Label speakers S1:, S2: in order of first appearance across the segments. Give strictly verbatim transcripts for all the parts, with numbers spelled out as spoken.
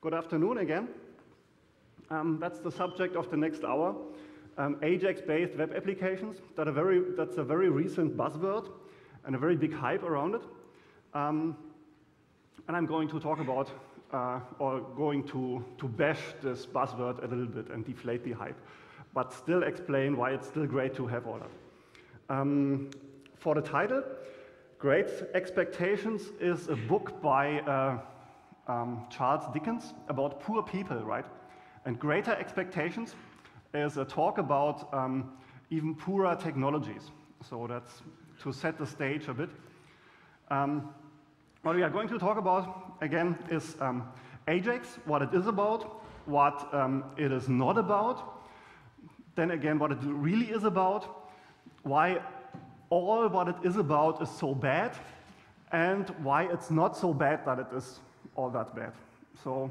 S1: Good afternoon again. Um, that's the subject of the next hour. Um, Ajax-based web applications. That a very, that's a very recent buzzword and a very big hype around it. Um, and I'm going to talk about, uh, or going to, to bash this buzzword a little bit and deflate the hype, but still explain why it's still great to have all that. Um, for the title, Great Expectations is a book by uh, um, Charles Dickens about poor people, right? And Greater Expectations is a talk about um, even poorer technologies. So that's to set the stage a bit. Um, what we are going to talk about, again, is um, Ajax, what it is about, what um, it is not about, then again, what it really is about, why all what it is about is so bad, and why it's not so bad that it is all that bad. So,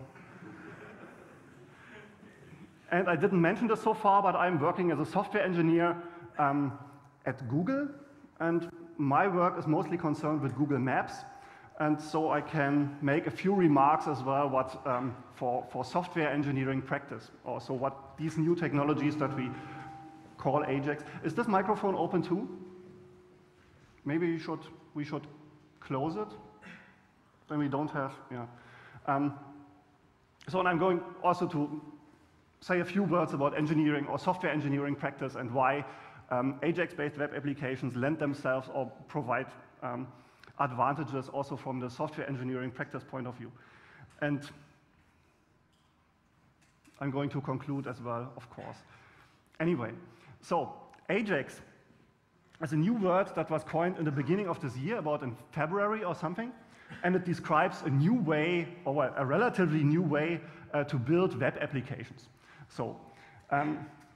S1: and I didn't mention this so far, but I'm working as a software engineer um, at Google, and my work is mostly concerned with Google Maps, and so I can make a few remarks as well what, um, for, for software engineering practice, also what these new technologies that we call Ajax. Is this microphone open too? Maybe you should, we should close it, then we don't have, yeah. Um, so and I'm going also to say a few words about engineering or software engineering practice and why um, Ajax-based web applications lend themselves or provide um, advantages also from the software engineering practice point of view. And I'm going to conclude as well, of course. Anyway, so Ajax is a new word that was coined in the beginning of this year, about in February or something, and it describes a new way, or a relatively new way, uh, to build web applications. So, um,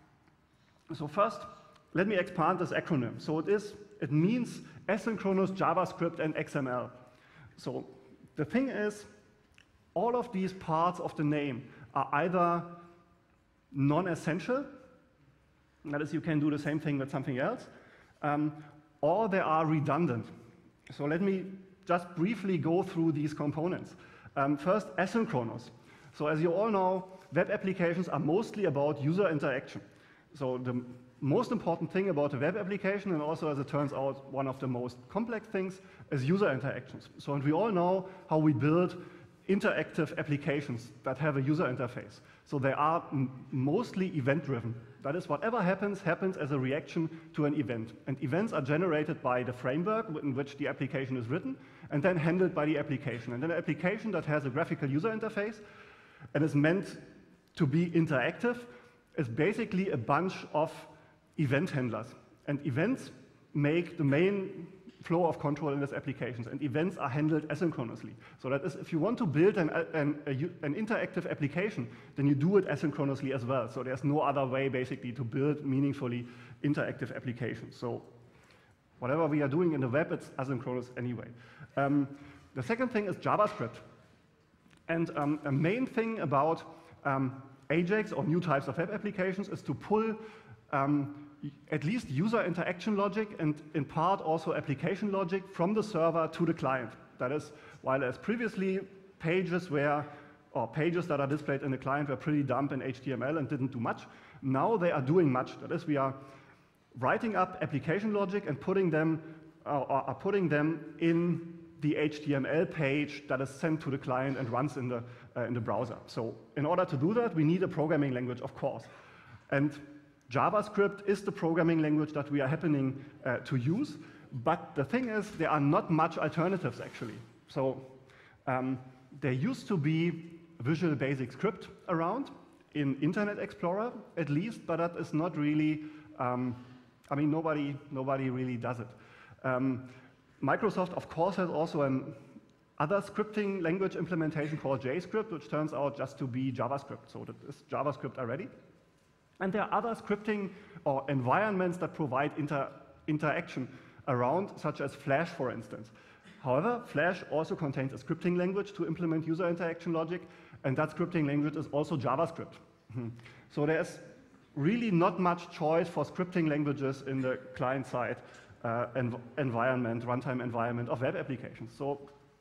S1: so first, let me expand this acronym. So it is, it means asynchronous JavaScript and X M L. So the thing is, all of these parts of the name are either non-essential, that is, you can do the same thing with something else, um, or they are redundant. So let me just briefly go through these components. Um, first, asynchronous. So as you all know, web applications are mostly about user interaction. So the most important thing about a web application, and also as it turns out, one of the most complex things, is user interactions. So and we all know how we build interactive applications that have a user interface. So they are m mostly event-driven. That is, whatever happens, happens as a reaction to an event. And events are generated by the framework in which the application is written, and then handled by the application. And then an application that has a graphical user interface and is meant to be interactive is basically a bunch of event handlers. And events make the main flow of control in these applications, and events are handled asynchronously. So that is, if you want to build an, an, a, an interactive application, then you do it asynchronously as well. So there's no other way, basically, to build meaningfully interactive applications. So whatever we are doing in the web, it's asynchronous anyway. Um, the second thing is JavaScript. And um, a main thing about um, Ajax or new types of web applications is to pull um, at least user interaction logic and in part also application logic from the server to the client. That is, while as previously pages were, or pages that are displayed in the client were pretty dumb in H T M L and didn't do much, now they are doing much. That is, we are writing up application logic and putting them, uh, or are putting them in the H T M L page that is sent to the client and runs in the, uh, in the browser. So in order to do that, we need a programming language, of course. And JavaScript is the programming language that we are happening uh, to use, but the thing is, there are not much alternatives, actually. So um, there used to be Visual Basic Script around, in Internet Explorer at least, but that is not really, um, I mean, nobody, nobody really does it. Um, Microsoft, of course, has also an other scripting language implementation called JScript, which turns out just to be JavaScript, so that is JavaScript already. And there are other scripting or environments that provide inter interaction around, such as Flash, for instance. However, Flash also contains a scripting language to implement user interaction logic, and that scripting language is also JavaScript. Mm-hmm. So there's really not much choice for scripting languages in the client-side uh, env environment, runtime environment of web applications. So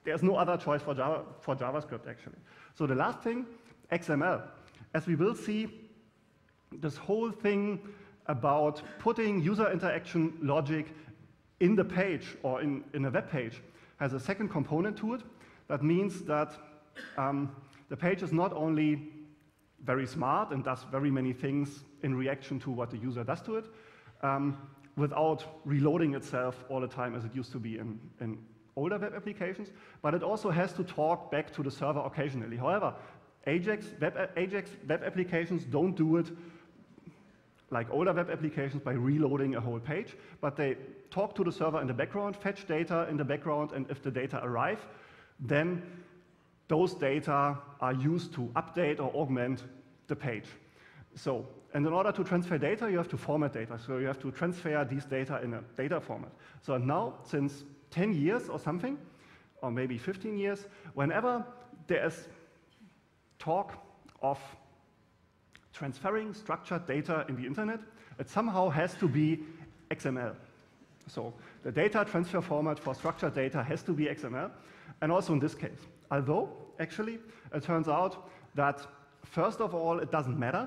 S1: there's no other choice for, Java, for JavaScript, actually. So the last thing, X M L. As we will see, this whole thing about putting user interaction logic in the page or in, in a web page has a second component to it. That means that um, the page is not only very smart and does very many things in reaction to what the user does to it, um, without reloading itself all the time as it used to be in, in older web applications, but it also has to talk back to the server occasionally. However, Ajax web, Ajax web applications don't do it like older web applications by reloading a whole page, but they talk to the server in the background, fetch data in the background, and if the data arrive, then those data are used to update or augment the page. So, and in order to transfer data, you have to format data. So you have to transfer these data in a data format. So now, since ten years or something, or maybe fifteen years, whenever there is talk of transferring structured data in the internet, it somehow has to be X M L. So the data transfer format for structured data has to be X M L, and also in this case. Although, actually, it turns out that, first of all, it doesn't matter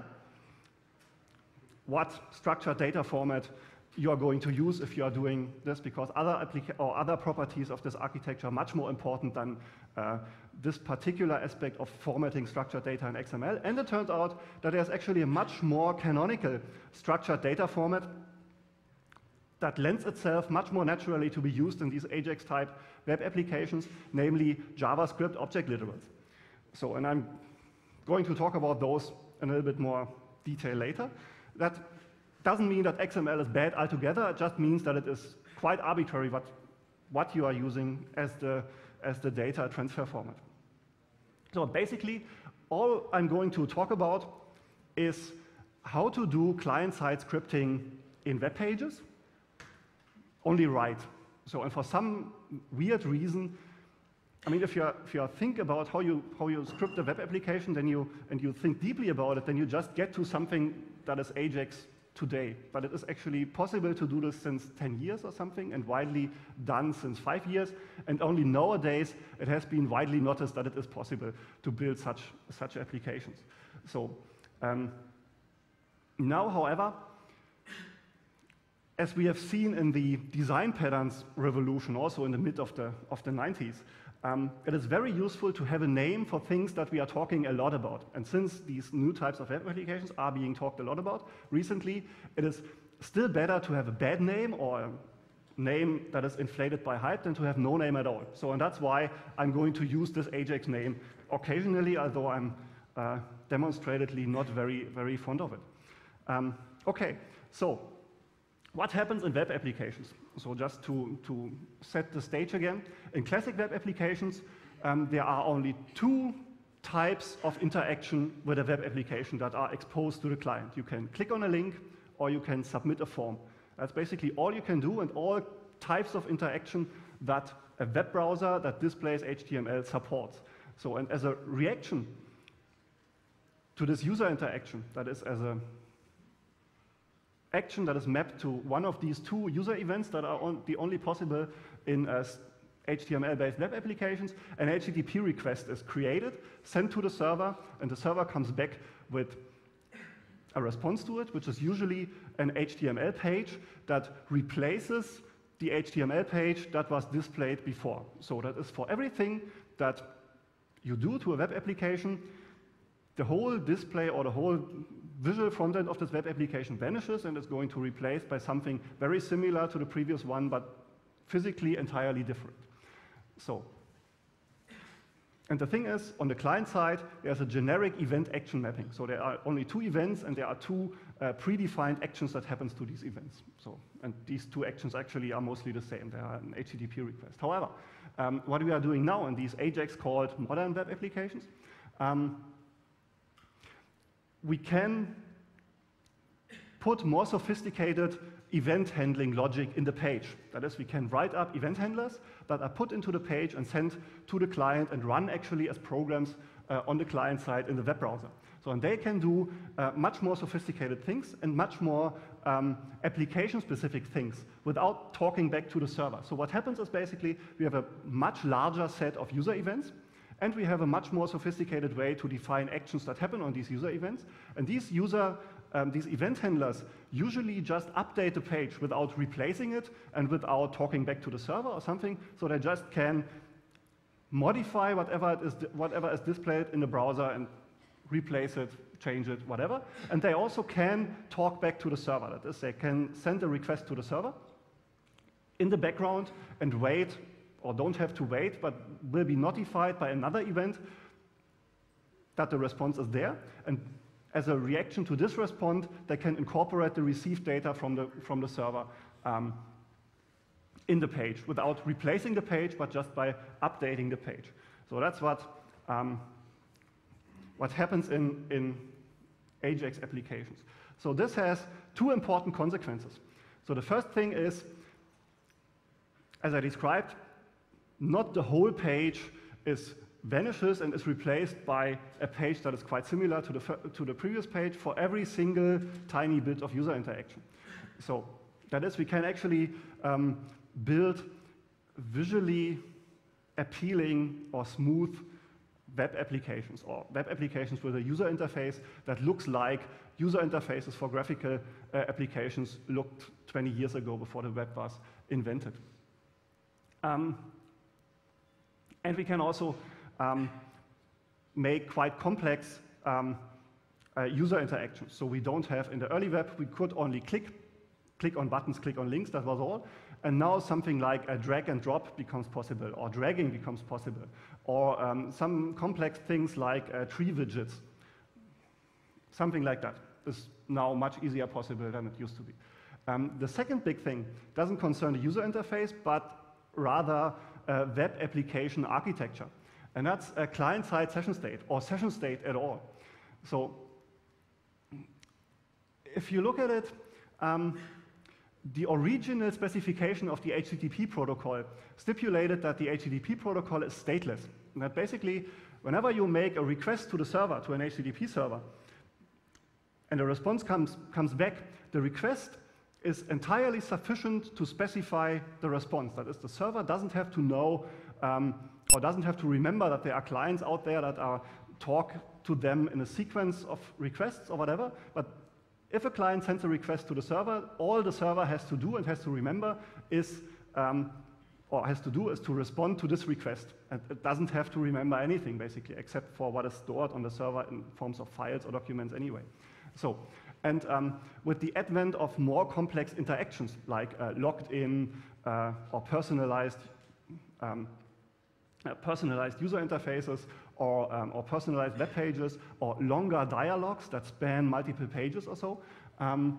S1: what structured data format you are going to use if you are doing this, because other applica or other properties of this architecture are much more important than uh, this particular aspect of formatting structured data in X M L. And it turns out that there's actually a much more canonical structured data format that lends itself much more naturally to be used in these Ajax-type web applications, namely JavaScript object literals. So, and I'm going to talk about those in a little bit more detail later. That doesn't mean that X M L is bad altogether. It just means that it is quite arbitrary what, what you are using as the, as the data transfer format. So basically, all I'm going to talk about is how to do client-side scripting in web pages, only right. So, and for some weird reason, I mean, if you if you think about how you how you script a web application, then you and you think deeply about it, then you just get to something that is Ajax today. But it is actually possible to do this since ten years or something, and widely done since five years. And only nowadays it has been widely noticed that it is possible to build such such applications. So um, now, however, as we have seen in the design patterns revolution, also in the mid of the of the nineties. Um, it is very useful to have a name for things that we are talking a lot about. And since these new types of web applications are being talked a lot about recently, it is still better to have a bad name or a name that is inflated by hype than to have no name at all. So, and that's why I'm going to use this Ajax name occasionally, although I'm uh, demonstratedly not very, very fond of it. Um, okay, so what happens in web applications? So just to, to set the stage again, in classic web applications, um, there are only two types of interaction with a web application that are exposed to the client. You can click on a link or you can submit a form. That's basically all you can do, and all types of interaction that a web browser that displays H T M L supports. So, and as a reaction to this user interaction, that is as a action that is mapped to one of these two user events that are on the only possible in uh, H T M L-based web applications, an H T T P request is created, sent to the server, and the server comes back with a response to it, which is usually an H T M L page that replaces the H T M L page that was displayed before. So that is for everything that you do to a web application, the whole display or the whole visual front end of this web application vanishes and is going to be replaced by something very similar to the previous one, but physically entirely different. So, and the thing is, on the client side, there's a generic event action mapping. So there are only two events, and there are two uh, predefined actions that happens to these events. So, and these two actions actually are mostly the same. They are an H T T P request. However, um, what we are doing now in these Ajax called modern web applications, um, we can put more sophisticated event handling logic in the page. That is, we can write up event handlers that are put into the page and sent to the client and run actually as programs uh, on the client side in the web browser. So, and they can do uh, much more sophisticated things and much more um, application-specific things without talking back to the server. So what happens is basically we have a much larger set of user events, and we have a much more sophisticated way to define actions that happen on these user events. And these user, um, these event handlers usually just update the page without replacing it and without talking back to the server or something. So they just can modify whatever it is, whatever is displayed in the browser and replace it, change it, whatever. And they also can talk back to the server. That is, they can send a request to the server in the background and wait, or don't have to wait, but will be notified by another event that the response is there. And as a reaction to this response, they can incorporate the received data from the, from the server um, in the page without replacing the page, but just by updating the page. So that's what um, what happens in, in Ajax applications. So this has two important consequences. So the first thing is, as I described, not the whole page is vanishes and is replaced by a page that is quite similar to the, to the previous page for every single tiny bit of user interaction. So that is, we can actually um, build visually appealing or smooth web applications, or web applications with a user interface that looks like user interfaces for graphical uh, applications looked twenty years ago before the web was invented. Um, and we can also um, make quite complex um, uh, user interactions. So we don't have, in the early web, we could only click, click on buttons, click on links, that was all. And now something like a drag and drop becomes possible, or dragging becomes possible, or um, some complex things like uh, tree widgets. Something like that is now much easier possible than it used to be. Um, the second big thing doesn't concern the user interface, but rather uh, web application architecture. And that's a client-side session state, or session state at all. So if you look at it, um, the original specification of the H T T P protocol stipulated that the H T T P protocol is stateless. And that basically, whenever you make a request to the server, to an H T T P server, and a response comes, comes back, the request is entirely sufficient to specify the response. That is, the server doesn't have to know um, or doesn't have to remember that there are clients out there that are talk to them in a sequence of requests or whatever, but if a client sends a request to the server, all the server has to do and has to remember is, um, or has to do is to respond to this request. And it doesn't have to remember anything, basically, except for what is stored on the server in forms of files or documents anyway. So, and um, with the advent of more complex interactions, like uh, logged in uh, or personalized, um, uh, personalized user interfaces, Or, um, or personalized web pages, or longer dialogues that span multiple pages or so, um,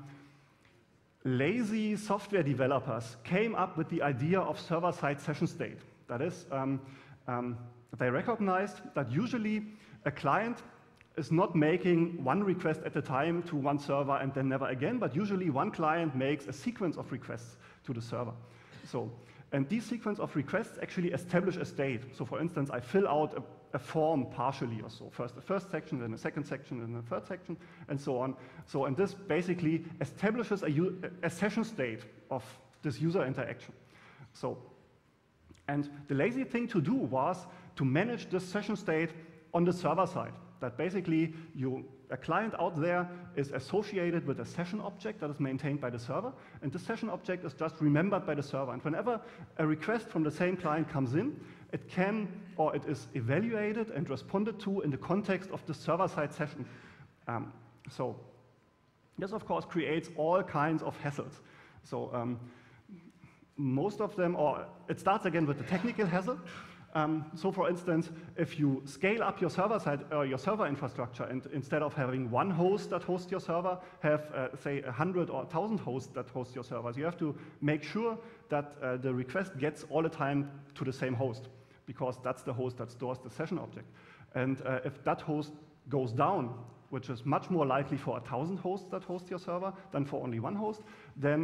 S1: lazy software developers came up with the idea of server-side session state. That is, um, um, they recognized that usually a client is not making one request at a time to one server and then never again, but usually one client makes a sequence of requests to the server. So, and these sequence of requests actually establish a state. So for instance, I fill out a, a form partially or so. First the first section, then the second section, then the third section, and so on. So, and this basically establishes a, a session state of this user interaction. So, and the lazy thing to do was to manage this session state on the server side. That basically you, a client out there is associated with a session object that is maintained by the server, and the session object is just remembered by the server. And whenever a request from the same client comes in, it can, or it is evaluated and responded to in the context of the server-side session. Um, so this, of course, creates all kinds of hassles. So um, most of them, or it starts again with the technical hassle. Um, so for instance, if you scale up your server side, uh, your server infrastructure, and instead of having one host that hosts your server, have, uh, say, a hundred or a thousand hosts that host your servers, you have to make sure that uh, the request gets all the time to the same host, because that's the host that stores the session object. And uh, if that host goes down, which is much more likely for a thousand hosts that host your server than for only one host, then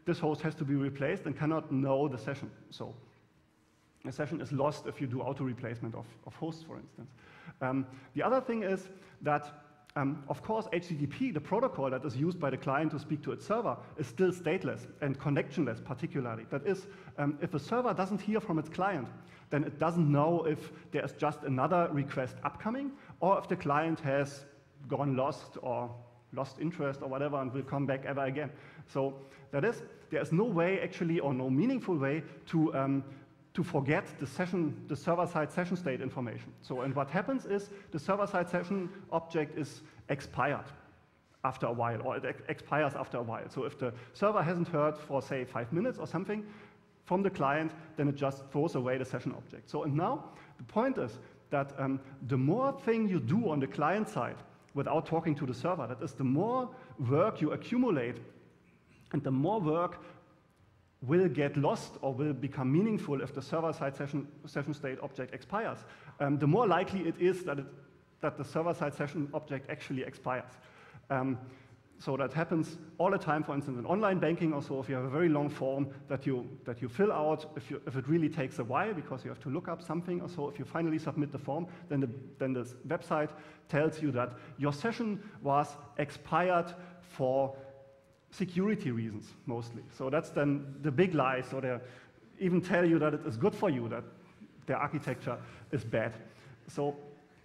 S1: this host has to be replaced and cannot know the session. So a session is lost if you do auto-replacement of, of hosts, for instance. Um, the other thing is that, um, of course, H T T P, the protocol that is used by the client to speak to its server, is still stateless and connectionless, particularly. That is, um, if a server doesn't hear from its client, then it doesn't know if there's just another request upcoming, or if the client has gone lost or lost interest or whatever and will come back ever again. So that is, there is no way actually, or no meaningful way to um, to forget the session, the server-side session state information. So, and what happens is the server-side session object is expired after a while, or it ex expires after a while. So if the server hasn't heard for, say, five minutes or something from the client, then it just throws away the session object. So, and now the point is that um, the more thing you do on the client side without talking to the server, that is, the more work you accumulate, and the more work will get lost or will become meaningful if the server-side session, session state object expires, um, the more likely it is that, it, that the server-side session object actually expires. Um, so that happens all the time, for instance, in online banking or so. If you have a very long form that you, that you fill out, if, you, if it really takes a while because you have to look up something or so, if you finally submit the form, then the, then the website tells you that your session was expired for security reasons, mostly. So that's then the big lie. So they even tell you that it is good for you, that their architecture is bad. So,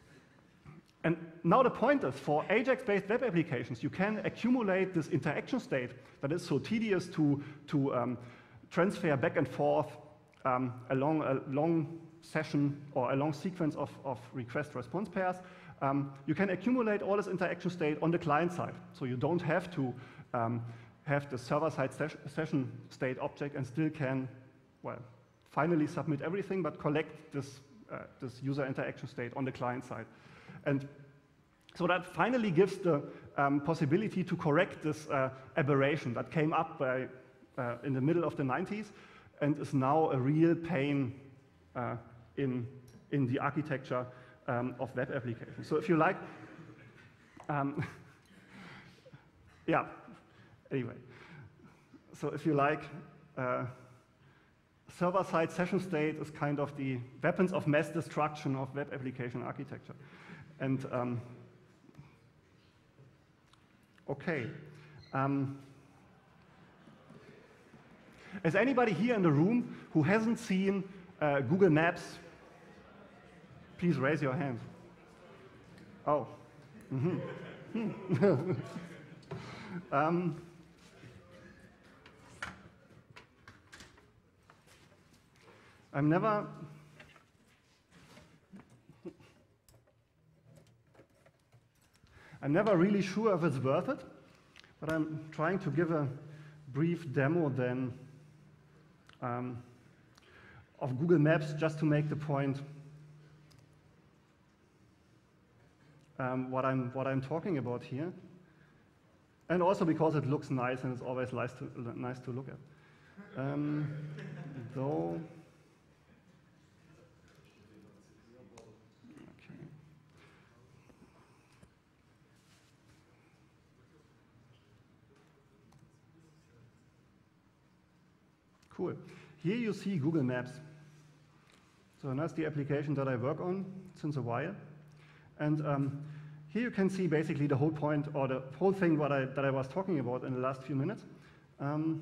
S1: and now the point is, for Ajax-based web applications, you can accumulate this interaction state that is so tedious to, to um, transfer back and forth um, along a long session or a long sequence of, of request-response pairs. Um, you can accumulate all this interaction state on the client side. So you don't have to Um, have the server-side ses session state object and still can, well, finally submit everything, but collect this, uh, this user interaction state on the client side. And so that finally gives the um, possibility to correct this uh, aberration that came up by, uh, in the middle of the nineties and is now a real pain uh, in, in the architecture um, of web applications. So if you like, um, yeah. Anyway, so if you like, uh, server-side session state is kind of the weapons of mass destruction of web application architecture. And um, okay. Um, is anybody here in the room who hasn't seen uh, Google Maps? Please raise your hand. Oh. Mm-hmm. um, I'm never, I'm never really sure if it's worth it, but I'm trying to give a brief demo then um, of Google Maps just to make the point um, what I'm what I'm talking about here, and also because it looks nice and it's always nice to nice to look at. Um, though. Cool. Here you see Google Maps. So that's the application that I work on since a while. And um, here you can see basically the whole point, or the whole thing what I, that I was talking about in the last few minutes. Um,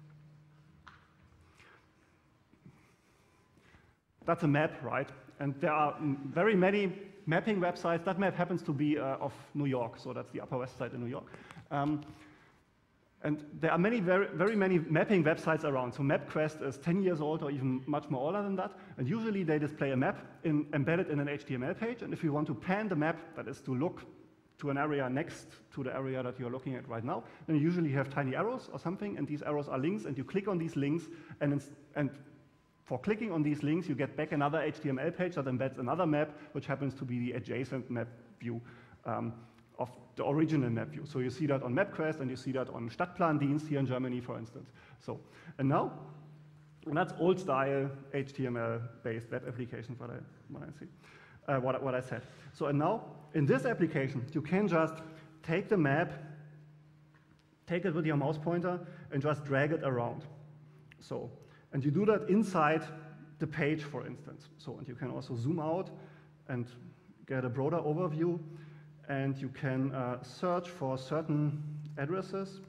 S1: that's a map, right? And there are very many mapping websites. That map happens to be uh, of New York, so that's the Upper West Side in New York. Um, And there are many, very, very many mapping websites around. So MapQuest is ten years old or even much more older than that. And usually they display a map in, embedded in an H T M L page. And if you want to pan the map, that is to look to an area next to the area that you're looking at right now, then you usually have tiny arrows or something. And these arrows are links. And you click on these links. And, and for clicking on these links, you get back another H T M L page that embeds another map, which happens to be the adjacent map view um, of the original map view. So you see that on MapQuest, and you see that on Stadtplandienst here in Germany, for instance. So, and now, and that's old-style H T M L-based web applications, what I, what I see, uh, what, what I said. So, and now, in this application, you can just take the map take it with your mouse pointer and just drag it around. So, and you do that inside the page, for instance. So, and you can also zoom out and get a broader overview, and you can uh, search for certain addresses.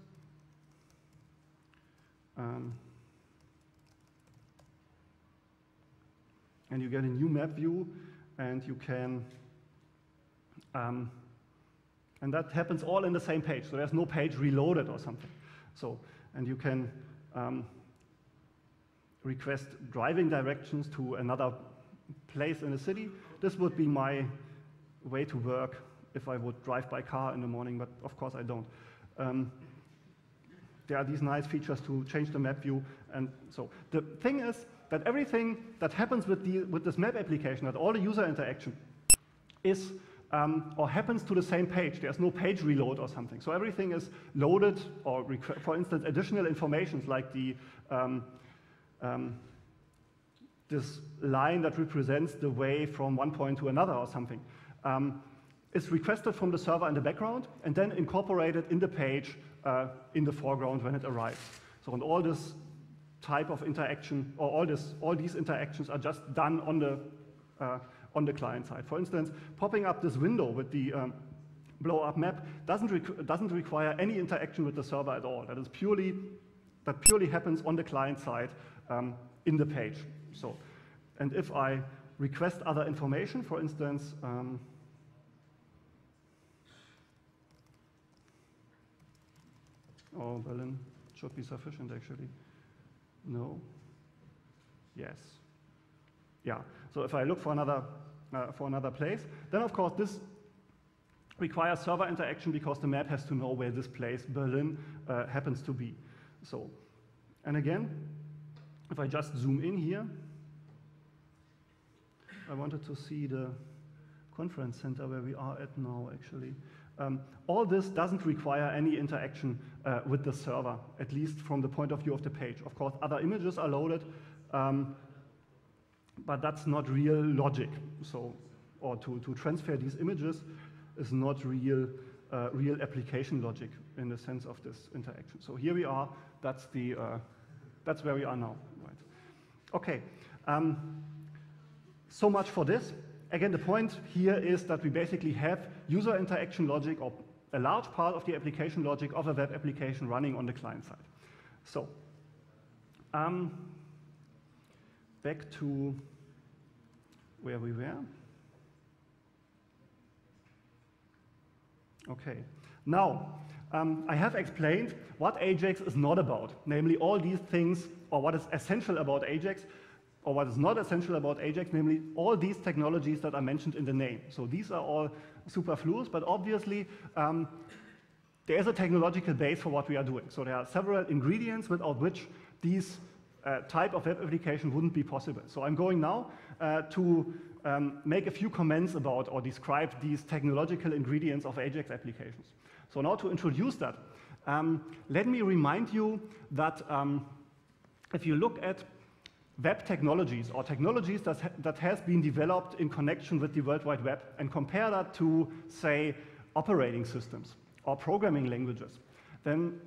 S1: Um, and you get a new map view, and you can, um, and that happens all in the same page. So there's no page reloaded or something. So, and you can um, request driving directions to another place in the city. This would be my way to work if I would drive by car in the morning, but of course I don't. Um, there are these nice features to change the map view, and so the thing is that everything that happens with, the, with this map application, that all the user interaction is um, or happens to the same page. There's no page reload or something. So everything is loaded, or for instance, additional informations like the um, um, this line that represents the way from one point to another or something. Um, is requested from the server in the background and then incorporated in the page uh, in the foreground when it arrives. So, and all this type of interaction, or all this, all these interactions are just done on the uh, on the client side. For instance, popping up this window with the um, blow-up map doesn't requ doesn't require any interaction with the server at all. That is purely that purely happens on the client side um, in the page. So, and if I request other information, for instance. Um, Oh, Berlin should be sufficient, actually. No. Yes. Yeah. So if I look for another uh, for another place, then of course this requires server interaction because the map has to know where this place, Berlin, uh, happens to be. So, and again, if I just zoom in here, I wanted to see the conference center where we are at now, actually. Um, all this doesn't require any interaction uh, with the server, at least from the point of view of the page. Of course, other images are loaded, um, but that's not real logic. So, or to, to transfer these images is not real, uh, real application logic in the sense of this interaction. So here we are. That's the, uh, that's where we are now. Right? Okay. Um, so much for this. Again, the point here is that we basically have user interaction logic, or a large part of the application logic of a web application running on the client side. So, um, back to where we were. Okay. Now, um, I have explained what Ajax is not about, namely all these things, or what is essential about Ajax, or what is not essential about Ajax, namely all these technologies that are mentioned in the name. So these are all superfluous, but obviously um, there is a technological base for what we are doing. So there are several ingredients without which these uh, type of web application wouldn't be possible. So I'm going now uh, to um, make a few comments about or describe these technological ingredients of Ajax applications. So now to introduce that, um, let me remind you that um, if you look at web technologies, or technologies that, ha that has been developed in connection with the World Wide Web, and compare that to, say, operating systems or programming languages, then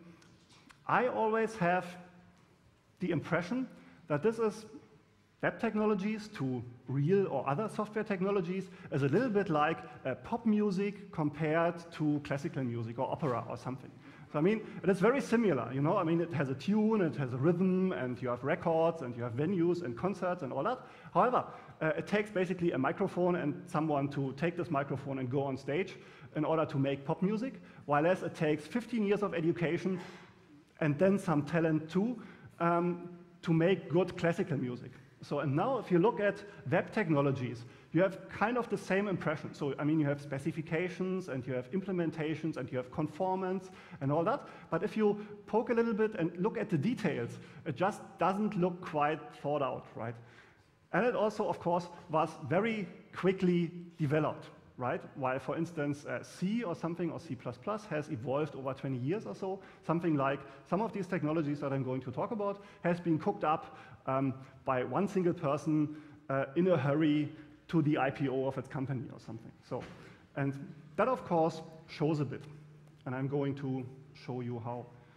S1: I always have the impression that this is web technologies to real or other software technologies is a little bit like uh, pop music compared to classical music or opera or something. So I mean, it is very similar, you know, I mean, it has a tune, it has a rhythm, and you have records, and you have venues and concerts and all that. However, uh, it takes basically a microphone and someone to take this microphone and go on stage in order to make pop music, while as it takes fifteen years of education and then some talent too um, to make good classical music. So, and now if you look at web technologies, you have kind of the same impression. So, I mean, you have specifications, and you have implementations, and you have conformance, and all that. But if you poke a little bit and look at the details, it just doesn't look quite thought out, right? And it also, of course, was very quickly developed, right? While, for instance, uh, C or something, or C plus plus, has evolved over twenty years or so. Something like some of these technologies that I'm going to talk about has been cooked up um, by one single person uh, in a hurry to the I P O of its company or something. So, and that, of course, shows a bit. And I'm going to show you how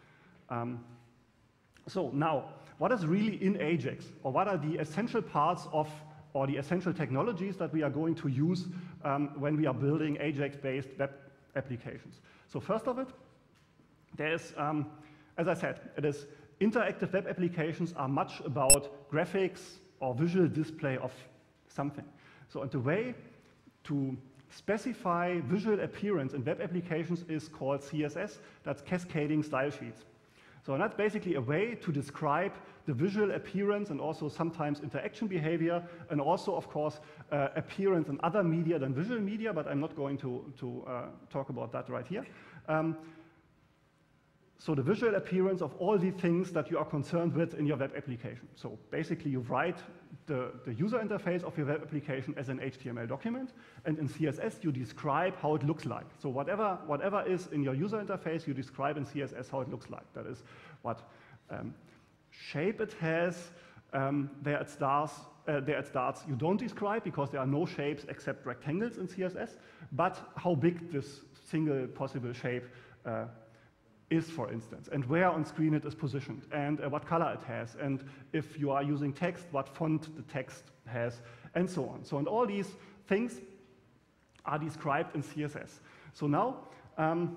S1: Um, so now, what is really in Ajax, or what are the essential parts of, or the essential technologies that we are going to use um, when we are building Ajax-based web applications? So first of it, there is, um, as I said, it is interactive web applications are much about graphics or visual display of something. So and the way to specify visual appearance in web applications is called C S S, that's cascading style sheets. So that's basically a way to describe the visual appearance and also sometimes interaction behavior, and also, of course, uh, appearance in other media than visual media, but I'm not going to, to uh, talk about that right here. Um, So the visual appearance of all the things that you are concerned with in your web application. So basically you write the, the user interface of your web application as an H T M L document, and in C S S you describe how it looks like. So whatever, whatever is in your user interface, you describe in C S S how it looks like. That is what um, shape it has, um, there, it starts, uh, there it starts you don't describe because there are no shapes except rectangles in C S S, but how big this single possible shape uh, is, for instance, and where on screen it is positioned, and uh, what color it has, and if you are using text, what font the text has, and so on. So, and all these things are described in C S S. So now, um,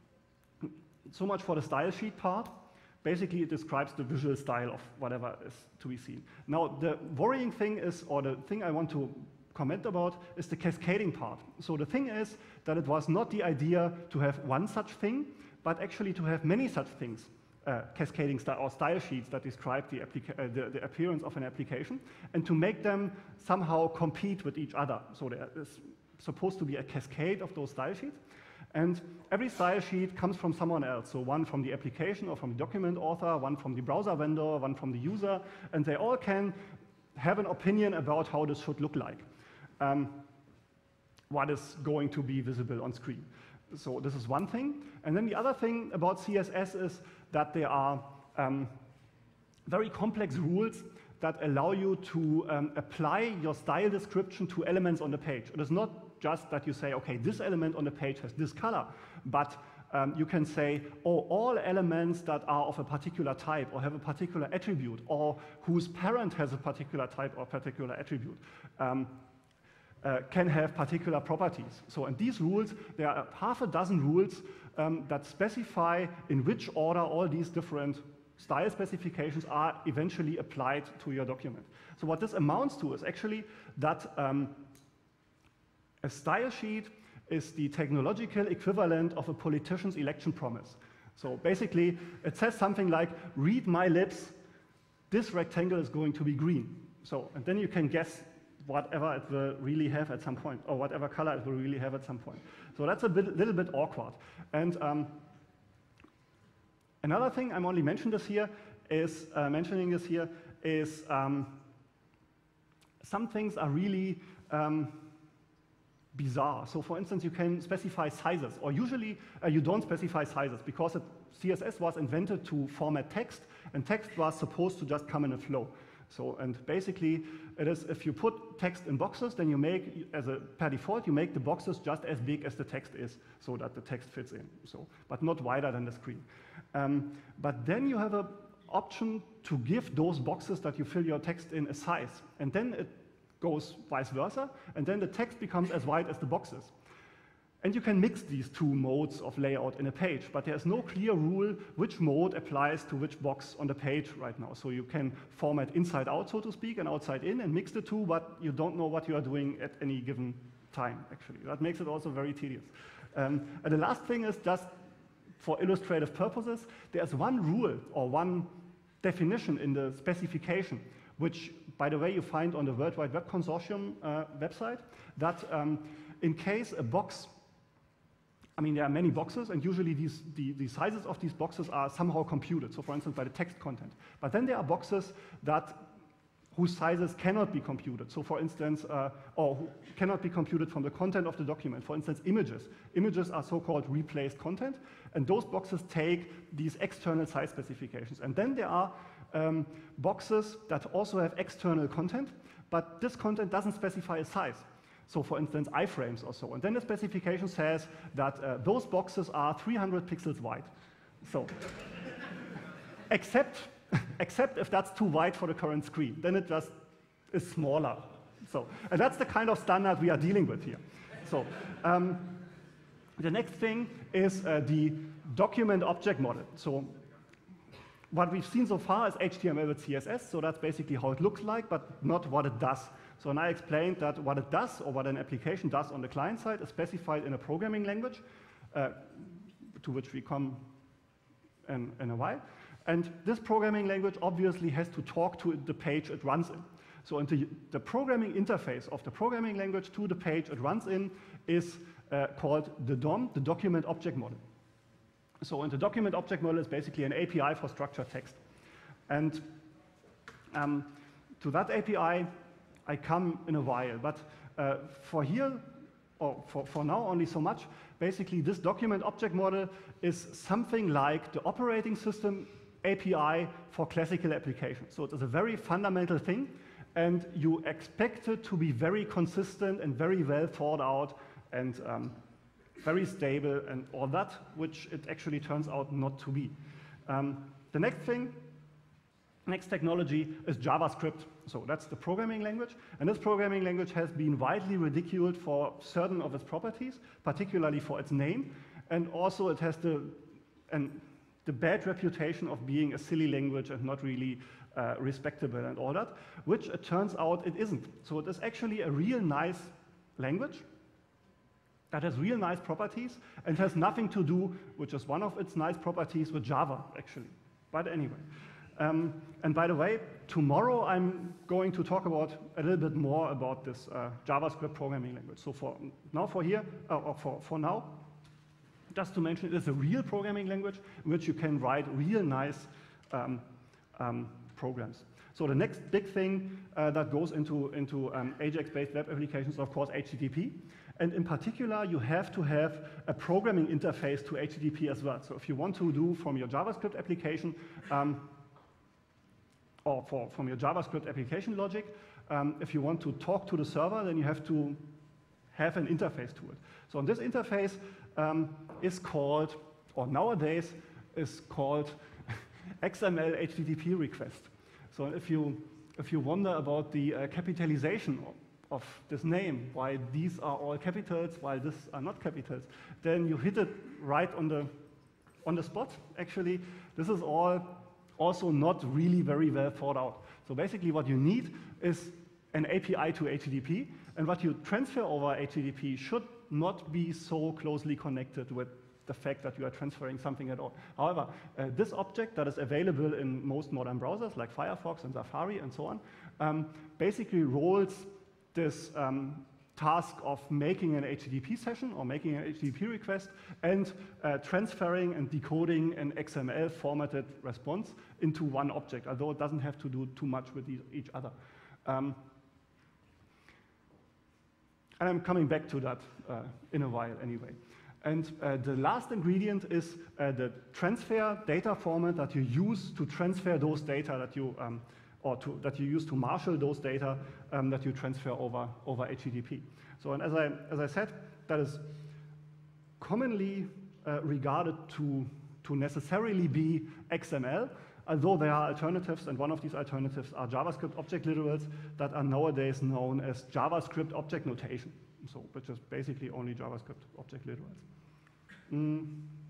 S1: so much for the style sheet part. Basically, it describes the visual style of whatever is to be seen. Now, the worrying thing is, or the thing I want to comment about, is the cascading part. So the thing is that it was not the idea to have one such thing, but actually to have many such things, uh, cascading style or style sheets that describe the, uh, the, the appearance of an application, and to make them somehow compete with each other. So there is supposed to be a cascade of those style sheets, and every style sheet comes from someone else. So one from the application or from the document author, one from the browser vendor, one from the user, and they all can have an opinion about how this should look like, um, what is going to be visible on screen. So this is one thing. And then the other thing about C S S is that there are um, very complex rules that allow you to um, apply your style description to elements on the page. It is not just that you say, okay, this element on the page has this color, but um, you can say, oh, all elements that are of a particular type or have a particular attribute, or whose parent has a particular type or particular attribute, um, Uh, can have particular properties. So in these rules, there are half a dozen rules um, that specify in which order all these different style specifications are eventually applied to your document. So what this amounts to is actually that um, a style sheet is the technological equivalent of a politician's election promise. So basically, it says something like, read my lips, this rectangle is going to be green. So, and then you can guess whatever it will really have at some point, or whatever color it will really have at some point. So that's a bit, little bit awkward. And um, another thing, I'm only mentioning this here, is uh, mentioning this here is um, some things are really um, bizarre. So for instance, you can specify sizes, or usually uh, you don't specify sizes because it, C S S was invented to format text, and text was supposed to just come in a flow. So, and basically, it is if you put text in boxes, then you make, as a per default, you make the boxes just as big as the text is, so that the text fits in. So, but not wider than the screen. Um, but then you have an option to give those boxes that you fill your text in a size, and then it goes vice versa, and then the text becomes as wide as the boxes. And you can mix these two modes of layout in a page, but there's no clear rule which mode applies to which box on the page right now. So you can format inside out, so to speak, and outside in, and mix the two, but you don't know what you are doing at any given time, actually. That makes it also very tedious. Um, and the last thing is just for illustrative purposes, there's one rule or one definition in the specification, which, by the way, you find on the World Wide Web Consortium uh, website, that um, in case a box, I mean, there are many boxes, and usually these, the, the sizes of these boxes are somehow computed, so for instance, by the text content. But then there are boxes that, whose sizes cannot be computed. So for instance, uh, or who cannot be computed from the content of the document. For instance, images. Images are so-called replaced content, and those boxes take these external size specifications. And then there are um, boxes that also have external content, but this content doesn't specify a size. So for instance, iframes or so. And then the specification says that uh, those boxes are three hundred pixels wide. So, except, except if that's too wide for the current screen. Then it just is smaller. So, and that's the kind of standard we are dealing with here. So, um, the next thing is uh, the document object model. So, what we've seen so far is H T M L with C S S, so that's basically how it looks like, but not what it does. So, and I explained that what it does, or what an application does on the client side, is specified in a programming language, uh, to which we come in, in a while. And this programming language obviously has to talk to the page it runs in. So the, the programming interface of the programming language to the page it runs in is uh, called the D O M, the document object model. So and the document object model is basically an A P I for structured text. And um, to that A P I, I come in a while. But uh, for here, or for, for now only so much, basically this document object model is something like the operating system A P I for classical applications. So it is a very fundamental thing, and you expect it to be very consistent and very well thought out and um, very stable and all that, which it actually turns out not to be. Um, the next thing, next technology is JavaScript. So that's the programming language, and this programming language has been widely ridiculed for certain of its properties, particularly for its name, and also it has the, and the bad reputation of being a silly language and not really uh, respectable and all that, which it turns out it isn't. So it is actually a real nice language that has real nice properties and has nothing to do, which is one of its nice properties, with Java, actually. But anyway. Um, and by the way, tomorrow I'm going to talk about a little bit more about this uh, JavaScript programming language. So for now, for here, uh, or for, for now, just to mention, it is a real programming language in which you can write real nice um, um, programs. So the next big thing uh, that goes into, into um, Ajax-based web applications is, of course, H T T P. And in particular, you have to have a programming interface to H T T P as well. So if you want to do from your JavaScript application, um, or for, from your JavaScript application logic, um, if you want to talk to the server, then you have to have an interface to it. So this interface um, is called, or nowadays is called X M L H T T P request. So if you, if you wonder about the uh, capitalization of, of this name, why these are all capitals, while these are not capitals, then you hit it right on the, on the spot. Actually, this is all also not really very well thought out. So basically what you need is an A P I to H T T P, and what you transfer over H T T P should not be so closely connected with the fact that you are transferring something at all. However, uh, this object that is available in most modern browsers like Firefox and Safari and so on, um, basically rolls this um, task of making an H T T P session or making an H T T P request and uh, transferring and decoding an X M L formatted response into one object, although it doesn't have to do too much with each other. Um, and I'm coming back to that uh, in a while anyway. And uh, the last ingredient is uh, the transfer data format that you use to transfer those data that you um, or to, that you use to marshal those data um, that you transfer over, over H T T P. So, and as I, as I said, that is commonly uh, regarded to, to necessarily be X M L, although there are alternatives, and one of these alternatives are JavaScript object literals that are nowadays known as JavaScript object notation, so which is basically only JavaScript object literals. Mm.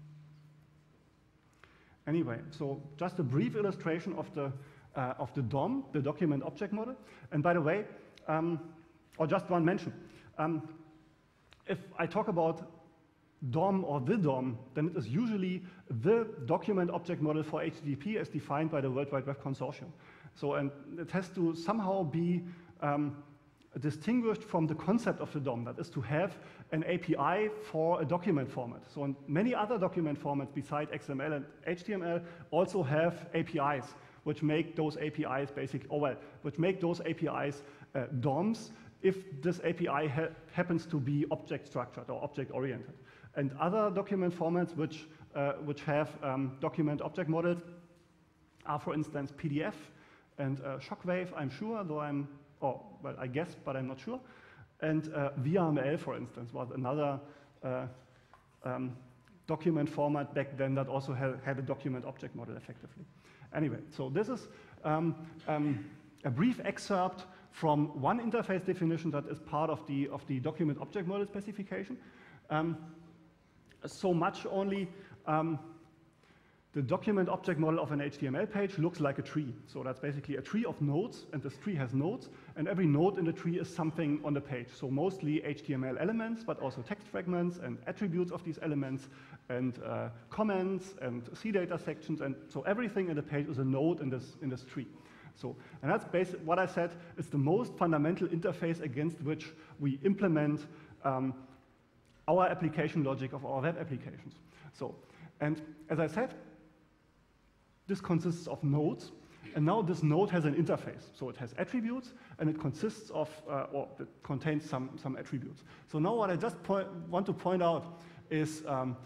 S1: Anyway, so just a brief illustration of the Uh, of the D O M, the document object model. And by the way, um, or just one mention, um, if I talk about D O M or the D O M, then it is usually the document object model for H T T P as defined by the World Wide Web Consortium. So, and it has to somehow be um, distinguished from the concept of the D O M, that is to have an A P I for a document format. So and many other document formats besides X M L and H T M L also have A P Is, which make those A P Is basic, or well, which make those A P Is uh, D O Ms if this A P I ha happens to be object structured or object oriented. And other document formats which, uh, which have um, document object models are, for instance, P D F and uh, Shockwave, I'm sure, though I'm, or well, I guess, but I'm not sure. And uh, V R M L, for instance, was another uh, um, document format back then that also had, had a document object model effectively. Anyway, so this is um, um, a brief excerpt from one interface definition that is part of the, of the document object model specification. Um, so much only, um, the document object model of an H T M L page looks like a tree. So that's basically a tree of nodes, and this tree has nodes, and every node in the tree is something on the page. So mostly H T M L elements, but also text fragments and attributes of these elements, and uh, comments and C data sections, and so everything in the page is a node in this, in this tree. So, and that's basically what I said, it's the most fundamental interface against which we implement um, our application logic of our web applications. So, and as I said, this consists of nodes, and now this node has an interface. So it has attributes, and it consists of, uh, or it contains some, some attributes. So now what I just point, want to point out is um,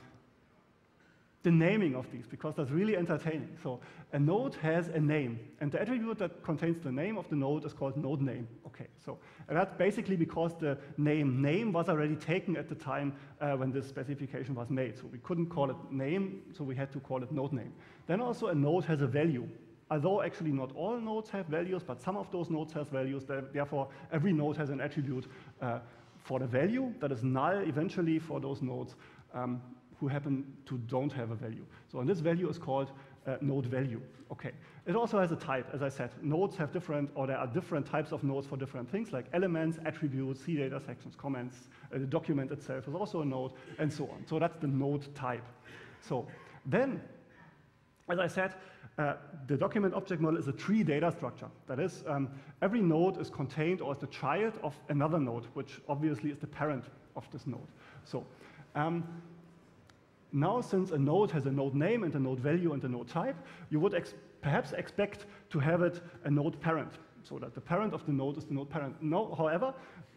S1: the naming of these, because that's really entertaining. So a node has a name, and the attribute that contains the name of the node is called node name. Okay, so and that's basically because the name name was already taken at the time uh, when this specification was made. So we couldn't call it name, so we had to call it node name. Then also a node has a value. Although actually not all nodes have values, but some of those nodes has values. Therefore, every node has an attribute uh, for the value that is null eventually for those nodes um, who happen to don't have a value. So and this value is called uh, node value. Okay. It also has a type, as I said. Nodes have different, or there are different types of nodes for different things, like elements, attributes, C data sections, comments. Uh, the document itself is also a node, and so on. So that's the node type. So then, as I said, uh, the document object model is a tree data structure. That is, um, every node is contained or is the child of another node, which obviously is the parent of this node. So um, now, since a node has a node name and a node value and a node type, you would ex perhaps expect to have it a node parent, so that the parent of the node is the node parent. No, however,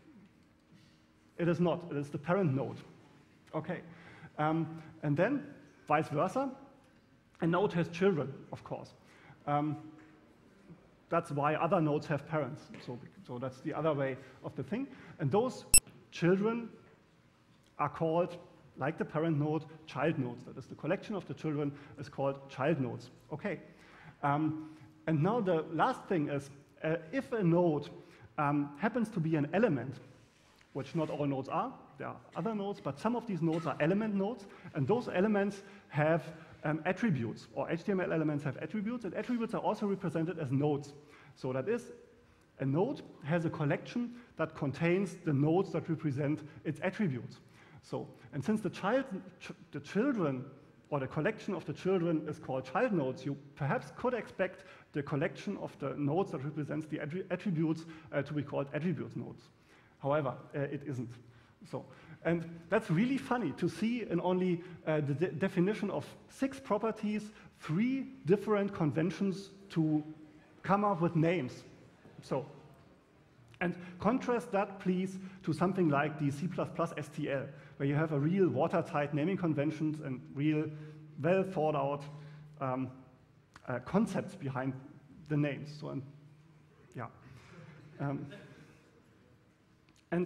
S1: it is not. It is the parent node. Okay. Um, and then, vice versa, a node has children, of course. Um, that's why other nodes have parents. So, so that's the other way of the thing. And those children are called, like the parent node, child nodes. That is, the collection of the children is called child nodes. Okay. Um, and now the last thing is, uh, if a node um, happens to be an element, which not all nodes are, there are other nodes, but some of these nodes are element nodes, and those elements have um, attributes, or H T M L elements have attributes, and attributes are also represented as nodes. So that is, a node has a collection that contains the nodes that represent its attributes. So, and since the child, ch the children, or the collection of the children is called child nodes, you perhaps could expect the collection of the nodes that represents the attributes uh, to be called attribute nodes. However, uh, it isn't. So, and that's really funny to see in only uh, the de definition of six properties, three different conventions to come up with names. So, and contrast that, please, to something like the C plus plus S T L, where you have a real watertight naming conventions and real well thought out um, uh, concepts behind the names. So, and, yeah. Um, and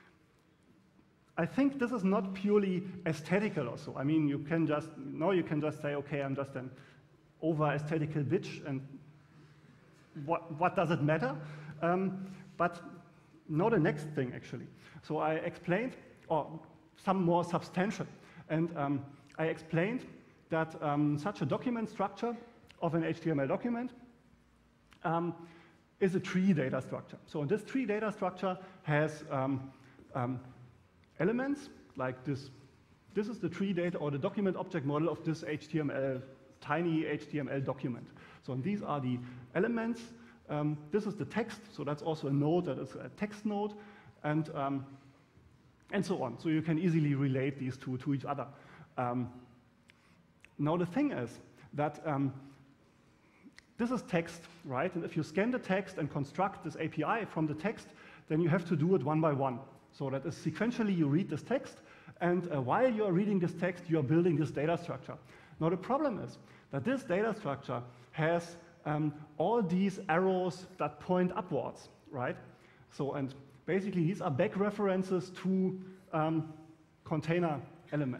S1: I think this is not purely aesthetical also. I mean, you can just, now you can just say, okay, I'm just an over-aesthetical bitch, and what, what does it matter? Um, but now the next thing, actually. So I explained, or some more substantial, and um, I explained that um, such a document structure of an H T M L document um, is a tree data structure. So this tree data structure has um, um, elements like this. This is the tree data or the document object model of this H T M L, tiny H T M L document. So these are the elements. Um, this is the text, so that's also a node, that is a text node, and, um, and so on. So you can easily relate these two to each other. Um, now the thing is that um, this is text, right? And if you scan the text and construct this A P I from the text, then you have to do it one by one. So that is sequentially you read this text, and uh, while you are reading this text, you are building this data structure. Now the problem is that this data structure has um, all these arrows that point upwards, right? So, and basically these are back references to um, container elements.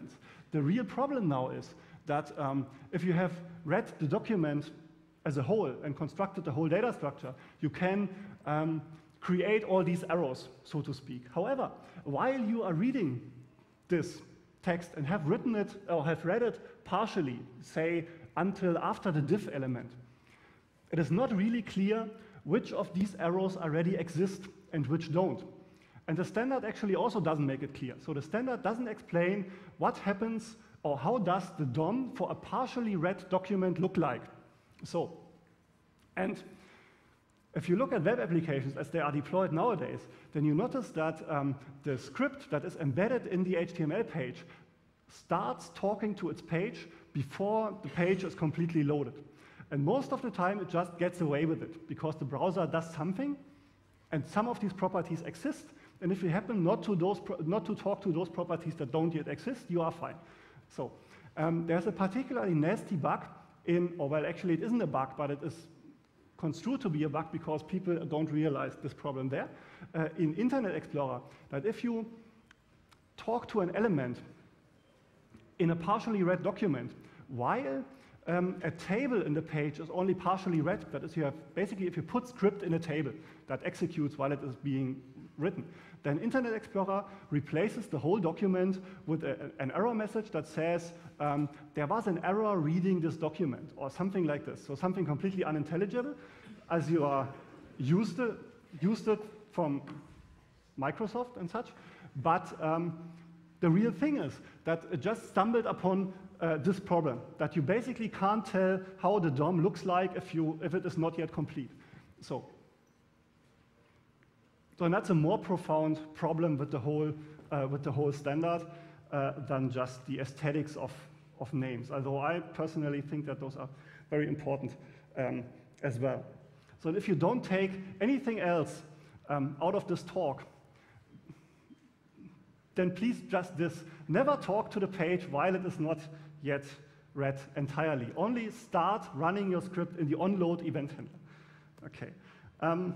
S1: The real problem now is that um, if you have read the document as a whole and constructed the whole data structure, you can um, create all these arrows, so to speak. However, while you are reading this text and have written it or have read it partially, say until after the div element, it is not really clear which of these arrows already exist and which don't. And the standard actually also doesn't make it clear. So the standard doesn't explain what happens or how does the D O M for a partially read document look like. So, and if you look at web applications as they are deployed nowadays, then you notice that um, the script that is embedded in the H T M L page starts talking to its page before the page is completely loaded. And most of the time, it just gets away with it because the browser does something, and some of these properties exist. And if you happen not to, those not to talk to those properties that don't yet exist, you are fine. So um, there's a particularly nasty bug in, or well, actually it isn't a bug, but it is construed to be a bug because people don't realize this problem there. Uh, in Internet Explorer, that if you talk to an element in a partially read document, while um, a table in the page is only partially read, that is, you have basically if you put script in a table that executes while it is being written, then Internet Explorer replaces the whole document with a, an error message that says um, there was an error reading this document or something like this. So something completely unintelligible as you are used it, used it from Microsoft and such. But um, the real thing is that it just stumbled upon uh, this problem, that you basically can't tell how the D O M looks like if, you, if it is not yet complete. So. So that's a more profound problem with the whole, uh, with the whole standard uh, than just the aesthetics of, of names, although I personally think that those are very important um, as well. So if you don't take anything else um, out of this talk, then please just this, never talk to the page while it is not yet read entirely. Only start running your script in the onload event handler. Okay. Um,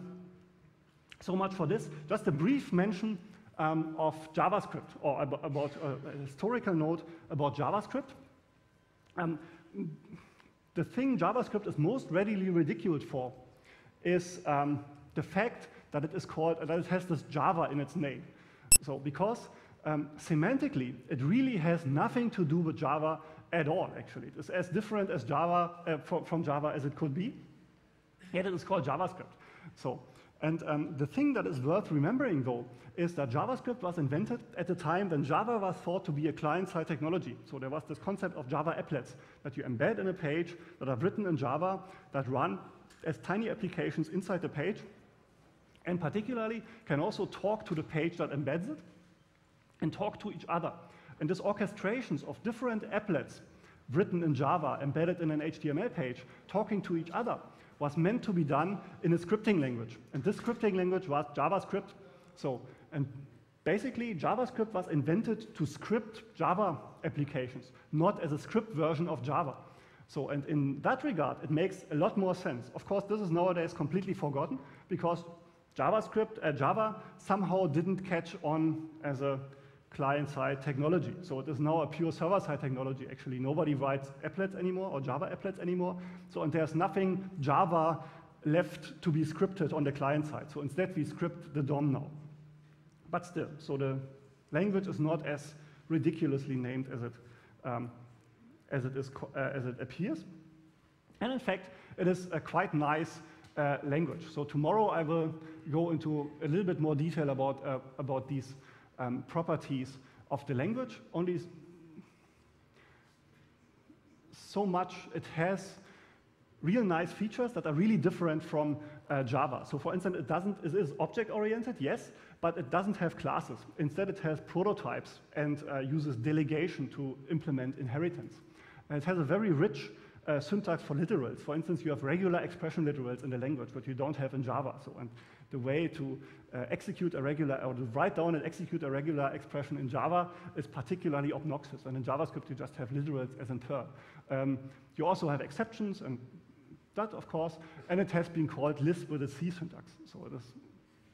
S1: So much for this. Just a brief mention um, of JavaScript, or ab about uh, a historical note about JavaScript. Um, the thing JavaScript is most readily ridiculed for is um, the fact that it is called, that it has this Java in its name. So because um, semantically, it really has nothing to do with Java at all, actually. It is as different as Java, uh, from, from Java as it could be, yet it is called JavaScript. So. And um, the thing that is worth remembering, though, is that JavaScript was invented at the time when Java was thought to be a client-side technology. So there was this concept of Java applets that you embed in a page that are written in Java that run as tiny applications inside the page, and particularly can also talk to the page that embeds it and talk to each other. And this orchestrations of different applets written in Java, embedded in an H T M L page, talking to each other, was meant to be done in a scripting language. And this scripting language was JavaScript. So, and basically, JavaScript was invented to script Java applications, not as a script version of Java. So, and in that regard, it makes a lot more sense. Of course, this is nowadays completely forgotten because JavaScript, uh, Java somehow didn't catch on as a client-side technology. So it is now a pure server-side technology, actually. Nobody writes applets anymore or Java applets anymore. So, and there's nothing Java left to be scripted on the client side. So instead, we script the D O M now. But still, so the language is not as ridiculously named as it, um, as it, is, uh, as it appears. And in fact, it is a quite nice uh, language. So tomorrow, I will go into a little bit more detail about, uh, about these Um, properties of the language. Only so much it has real nice features that are really different from uh, Java. So for instance, it doesn't, it is object-oriented, yes, but it doesn't have classes. Instead, it has prototypes and uh, uses delegation to implement inheritance. And it has a very rich uh, syntax for literals. For instance, you have regular expression literals in the language, but you don't have in Java. So, and the way to uh, execute a regular, or to write down and execute a regular expression in Java is particularly obnoxious. And in JavaScript, you just have literals as in Perl. Um, you also have exceptions and that, of course, and it has been called Lisp with a C syntax. So it is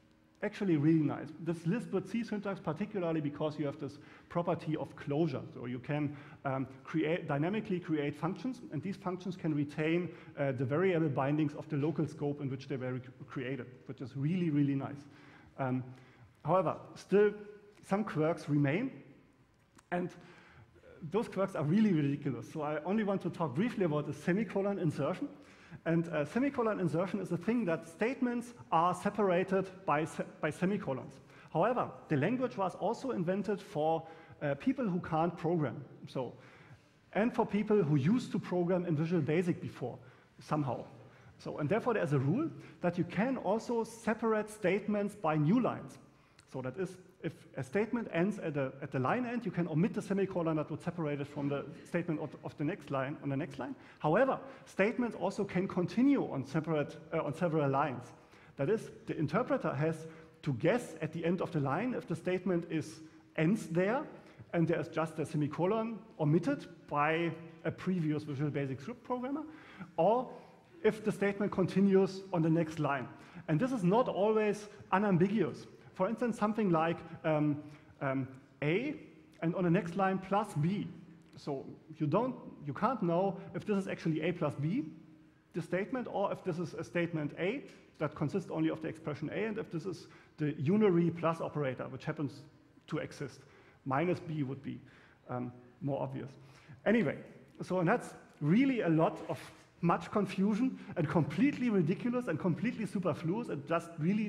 S1: actually really nice. This Lisp with C syntax, particularly because you have this property of closure. So you can um, create, dynamically create functions, and these functions can retain uh, the variable bindings of the local scope in which they were created, which is really, really nice. Um, however, still some quirks remain, and those quirks are really ridiculous. So I only want to talk briefly about the semicolon insertion. And uh, semicolon insertion is a thing that statements are separated by, se by semicolons. However, the language was also invented for uh, people who can't program. So, and for people who used to program in Visual Basic before, somehow. So, and therefore there's a rule that you can also separate statements by new lines. So that is, if a statement ends at, a, at the line end, you can omit the semicolon that would separate it from the statement of, of the next line on the next line. However, statements also can continue on, separate, uh, on several lines. That is, the interpreter has to guess at the end of the line if the statement is ends there, and there is just a semicolon omitted by a previous Visual Basic script programmer, or if the statement continues on the next line. And this is not always unambiguous. For instance, something like um, um, A, and on the next line plus B. So you don't, you can't know if this is actually A plus B, the statement, or if this is a statement A that consists only of the expression A, and if this is the unary plus operator, which happens to exist. Minus B would be um, more obvious. Anyway, so and that's really a lot of much confusion and completely ridiculous and completely superfluous. It just really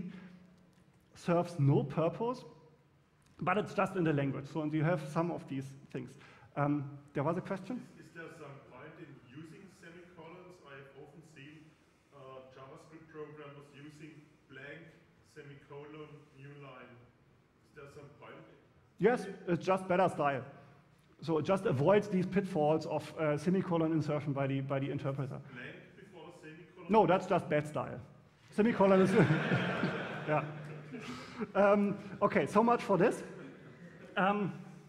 S1: serves no purpose, but it's just in the language. So and you have some of these things. Um, there was a question?
S2: Is, is there some point in using semicolons? I have often seen uh, JavaScript programmers using blank semicolon new line. Is there some point?
S1: Yes, it's just better style. So it just avoids these pitfalls of uh, semicolon insertion by the, by the interpreter.
S2: Blank before the semicolon?
S1: No, that's just bad style. Semicolon is... yeah. Um, okay, so much for this. Um,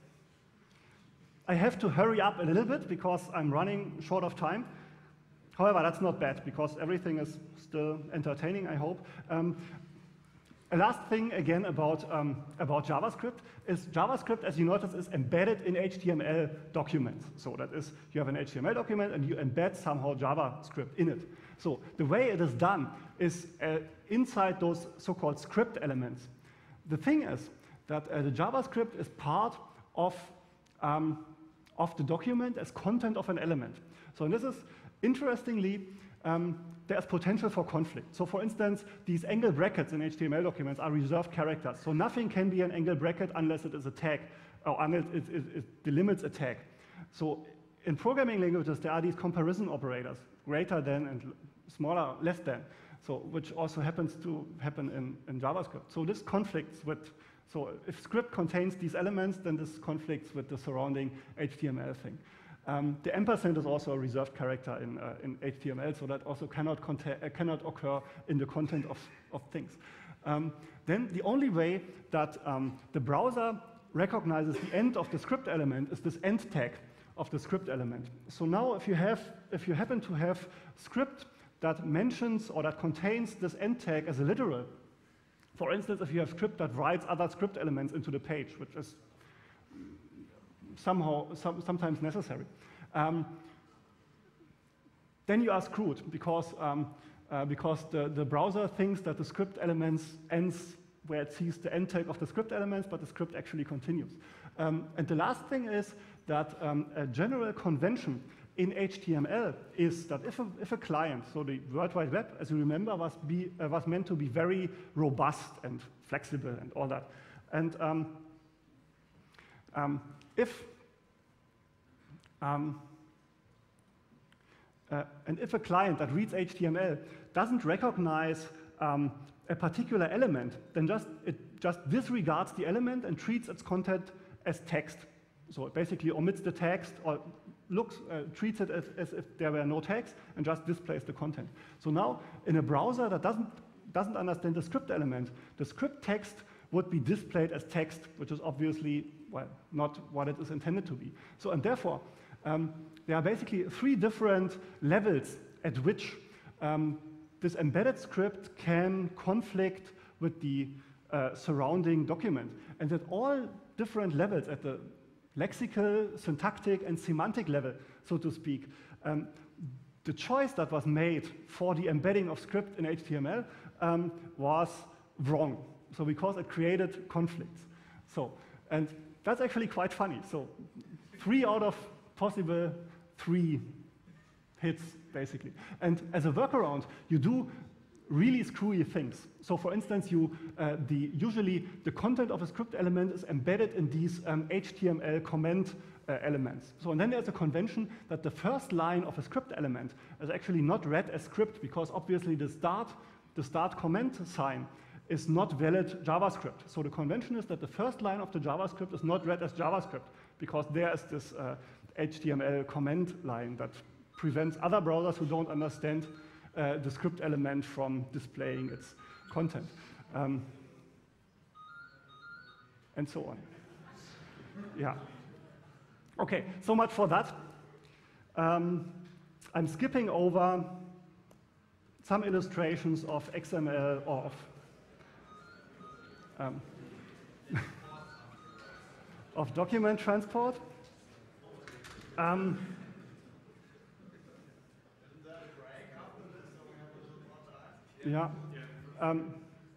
S1: I have to hurry up a little bit because I'm running short of time. However, that's not bad because everything is still entertaining, I hope. Um, a last thing again about, um, about JavaScript is JavaScript, as you notice, is embedded in H T M L documents. So that is, you have an H T M L document and you embed somehow JavaScript in it. So the way it is done is uh, inside those so-called script elements. The thing is that uh, the JavaScript is part of, um, of the document as content of an element. So this is, interestingly, um, there's potential for conflict. So for instance, these angle brackets in H T M L documents are reserved characters. So nothing can be an angle bracket unless it is a tag, or unless it, it, it delimits a tag. So in programming languages, there are these comparison operators, greater than and smaller, less than. So, which also happens to happen in, in JavaScript. So this conflicts with, so if script contains these elements, then this conflicts with the surrounding H T M L thing. Um, the ampersand is also a reserved character in, uh, in H T M L, so that also cannot, uh, cannot occur in the content of, of things. Um, then the only way that um, the browser recognizes the end of the script element is this end tag of the script element. So now if you, have, if you happen to have script that mentions or that contains this end tag as a literal. For instance, if you have script that writes other script elements into the page, which is somehow some, sometimes necessary, um, then you are screwed because, um, uh, because the, the browser thinks that the script elements ends where it sees the end tag of the script elements, but the script actually continues. Um, and the last thing is that um, a general convention in H T M L is that if a, if a client, so the World Wide Web, as you remember, was, be, uh, was meant to be very robust and flexible and all that. And um, um, if, um, uh, and if a client that reads H T M L doesn't recognize um, a particular element, then just, it just disregards the element and treats its content as text. So it basically omits the text or looks, uh, treats it as, as if there were no tags and just displays the content. So now, in a browser that doesn't, doesn't understand the script element, the script text would be displayed as text, which is obviously, well, not what it is intended to be. So, and therefore, um, there are basically three different levels at which um, this embedded script can conflict with the, uh, surrounding document. And at all different levels, at the lexical, syntactic, and semantic level, so to speak, um, the choice that was made for the embedding of script in H T M L um, was wrong. So because it created conflicts. So, and that's actually quite funny. So three out of possible three hits, basically. And as a workaround, you do really screwy things. So for instance, you, uh, the, usually the content of a script element is embedded in these um, H T M L comment uh, elements. So and then there's a convention that the first line of a script element is actually not read as script because obviously the start, the start comment sign is not valid JavaScript. So the convention is that the first line of the JavaScript is not read as JavaScript because there is this uh, H T M L comment line that prevents other browsers who don't understand uh, the script element from displaying its content. Um, and so on. Yeah. Okay, so much for that. Um, I'm skipping over some illustrations of X M L or of Um, of document transport. Um, yeah. Um,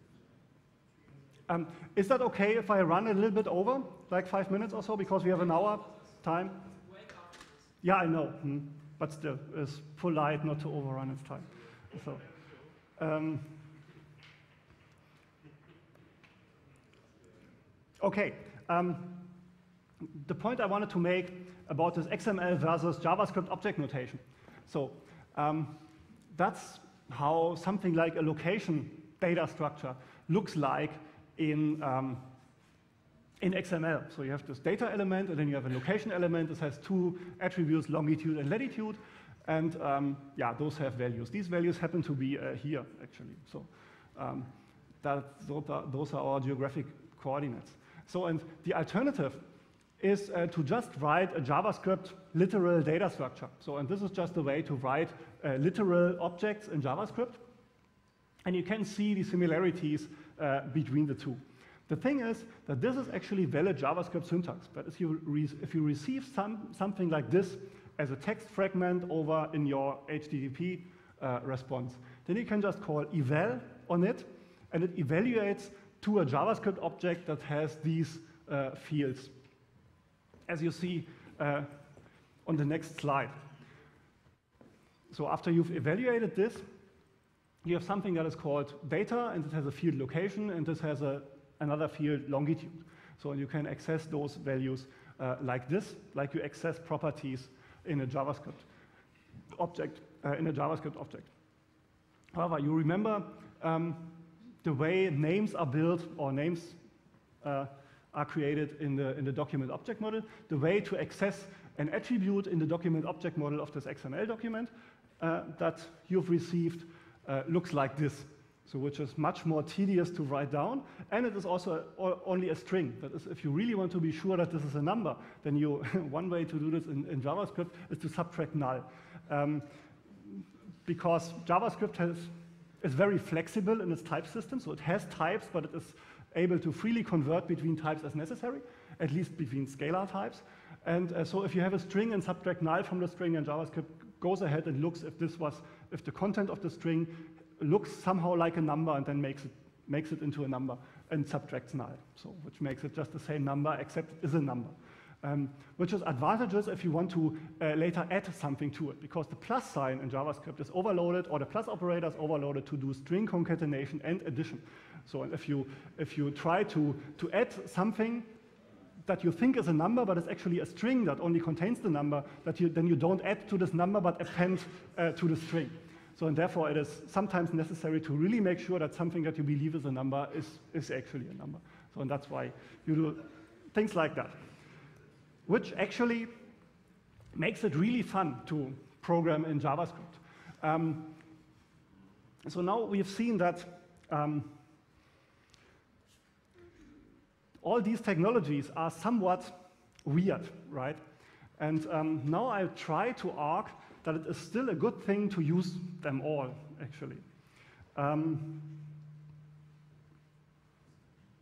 S1: um, is that okay if I run a little bit over, like five minutes or so, because we have an hour time? Yeah, I know, hmm. But still, it's polite not to overrun its time. So. Um, Okay, um, the point I wanted to make about this X M L versus JavaScript object notation. So um, that's how something like a location data structure looks like in, um, in X M L. So you have this data element, and then you have a location element. This has two attributes, longitude and latitude. And um, yeah, those have values. These values happen to be uh, here, actually. So um, that, those are our geographic coordinates. So, and the alternative is uh, to just write a JavaScript literal data structure. So, and this is just a way to write uh, literal objects in JavaScript. And you can see the similarities uh, between the two. The thing is that this is actually valid JavaScript syntax. But if you, re if you receive some, something like this as a text fragment over in your H T T P uh, response, then you can just call eval on it, and it evaluates to a JavaScript object that has these uh, fields, as you see uh, on the next slide. So after you've evaluated this, you have something that is called data, and it has a field location, and this has a, another field longitude. So you can access those values uh, like this, like you access properties in a JavaScript object, uh, in a JavaScript object. However, you remember um, the way names are built or names uh, are created in the, in the document object model, the way to access an attribute in the document object model of this X M L document uh, that you've received uh, looks like this. So which is much more tedious to write down, and it is also a, only a string. That is, if you really want to be sure that this is a number, then you, one way to do this in, in JavaScript is to subtract null. Um, because JavaScript has is very flexible in its type system, so it has types, but it is able to freely convert between types as necessary, at least between scalar types. And uh, so if you have a string and subtract null from the string, and JavaScript goes ahead and looks if this was, if the content of the string looks somehow like a number and then makes it, makes it into a number and subtracts null. So which makes it just the same number, except it is a number. Um, which is advantageous if you want to uh, later add something to it, because the plus sign in JavaScript is overloaded, or the plus operator is overloaded to do string concatenation and addition. So if you, if you try to, to add something that you think is a number, but it's actually a string that only contains the number, that you, then you don't add to this number, but append uh, to the string. So and therefore it is sometimes necessary to really make sure that something that you believe is a number is, is actually a number. So and that's why you do things like that, which actually makes it really fun to program in JavaScript. Um, so now we've seen that um, all these technologies are somewhat weird, right? And um, now I try to argue that it is still a good thing to use them all, actually. Um,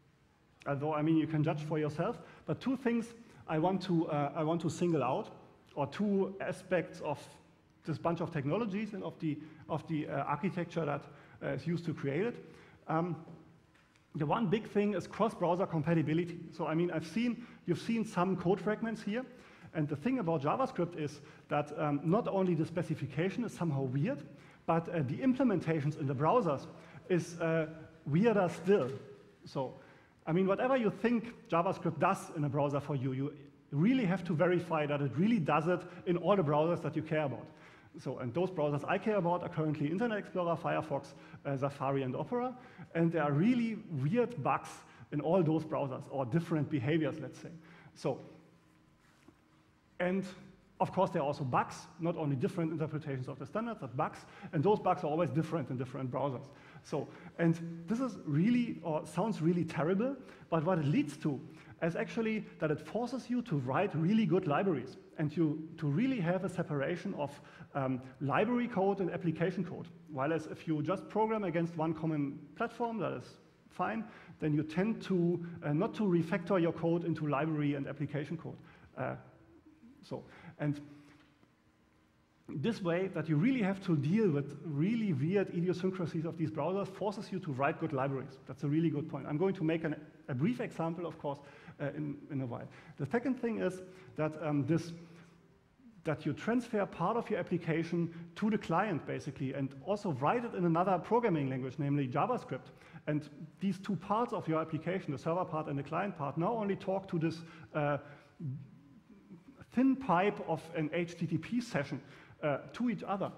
S1: although, I mean, you can judge for yourself. But two things I want to, uh, I want to single out, or two aspects of this bunch of technologies and of the, of the uh, architecture that uh, is used to create it. Um, the one big thing is cross-browser compatibility. So, I mean, I've seen, you've seen some code fragments here. And the thing about JavaScript is that um, not only the specification is somehow weird, but uh, the implementations in the browsers is uh, weirder still. So, I mean, whatever you think JavaScript does in a browser for you, you really have to verify that it really does it in all the browsers that you care about. So, and those browsers I care about are currently Internet Explorer, Firefox, uh, Safari, and Opera. And there are really weird bugs in all those browsers, or different behaviors, let's say. So, and of course, there are also bugs, not only different interpretations of the standards, but bugs, and those bugs are always different in different browsers. So, and this is really, or sounds really terrible, but what it leads to is actually that it forces you to write really good libraries, and you to really have a separation of um, library code and application code. Whereas if you just program against one common platform, that is fine, then you tend to uh, not to refactor your code into library and application code. Uh, So, and this way that you really have to deal with really weird idiosyncrasies of these browsers forces you to write good libraries. That's a really good point. I'm going to make an, a brief example, of course, uh, in, in a while. The second thing is that um, this, that you transfer part of your application to the client, basically, and also write it in another programming language, namely JavaScript. And these two parts of your application, the server part and the client part, now only talk to this uh, thin pipe of an H T T P session uh, to each other.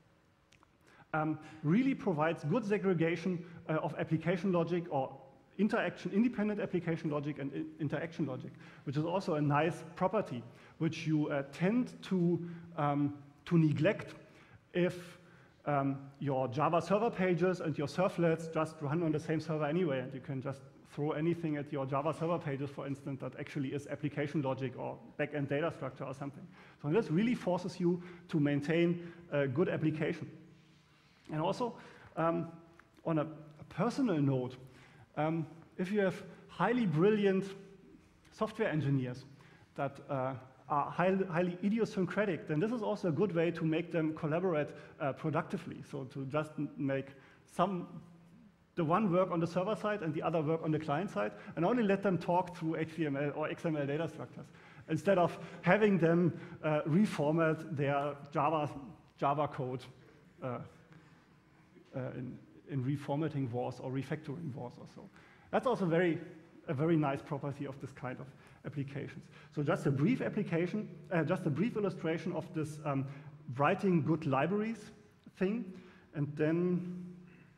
S1: Um, really provides good segregation uh, of application logic, or interaction, independent application logic and interaction logic, which is also a nice property, which you uh, tend to, um, to neglect if um, your Java server pages and your servlets just run on the same server anyway, and you can just throw anything at your Java server pages, for instance, that actually is application logic or back-end data structure or something. So this really forces you to maintain a good application. And also, um, on a, a personal note, um, if you have highly brilliant software engineers that uh, are highly, highly idiosyncratic, then this is also a good way to make them collaborate uh, productively. So to just make some the one work on the server side and the other work on the client side, and only let them talk through H T M L or X M L data structures, instead of having them uh, reformat their Java, Java code uh, uh, in, in reformatting wars or refactoring wars or so. That's also very, a very nice property of this kind of applications. So just a brief application, uh, just a brief illustration of this um, writing good libraries thing, and then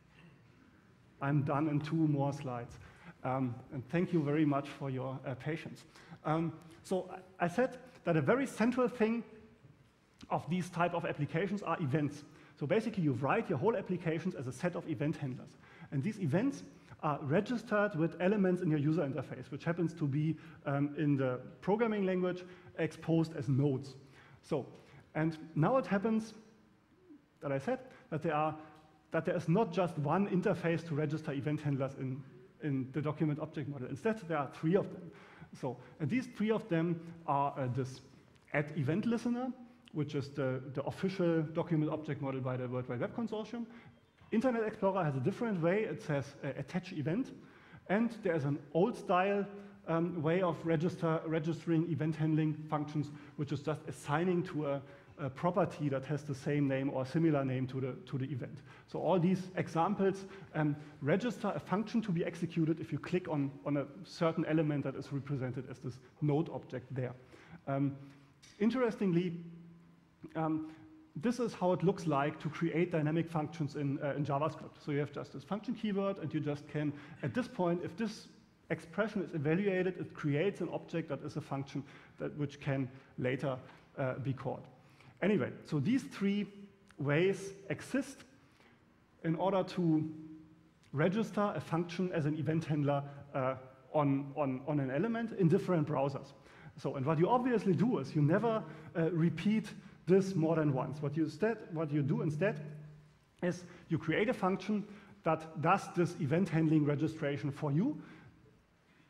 S1: I'm done in two more slides. Um, and thank you very much for your uh, patience. Um, so I said that a very central thing of these type of applications are events. So basically you write your whole applications as a set of event handlers. And these events are registered with elements in your user interface, which happens to be um, in the programming language exposed as nodes. So, and now it happens that I said that there are that there is not just one interface to register event handlers in, in the document object model. Instead, there are three of them. So, and these three of them are uh, this add event listener, which is the, the official document object model by the World Wide Web Consortium. Internet Explorer has a different way. It says uh, attach event. And there is an old style um, way of register, registering event handling functions, which is just assigning to a a property that has the same name or similar name to the, to the event. So all these examples um, register a function to be executed if you click on, on a certain element that is represented as this node object there. Um, interestingly, um, this is how it looks like to create dynamic functions in, uh, in JavaScript. So you have just this function keyword, and you just can, at this point, if this expression is evaluated, it creates an object that is a function that which can later uh, be called. Anyway, so these three ways exist in order to register a function as an event handler uh, on, on, on an element in different browsers. So, and what you obviously do is you never uh, repeat this more than once. What you, instead, what you do instead is you create a function that does this event handling registration for you,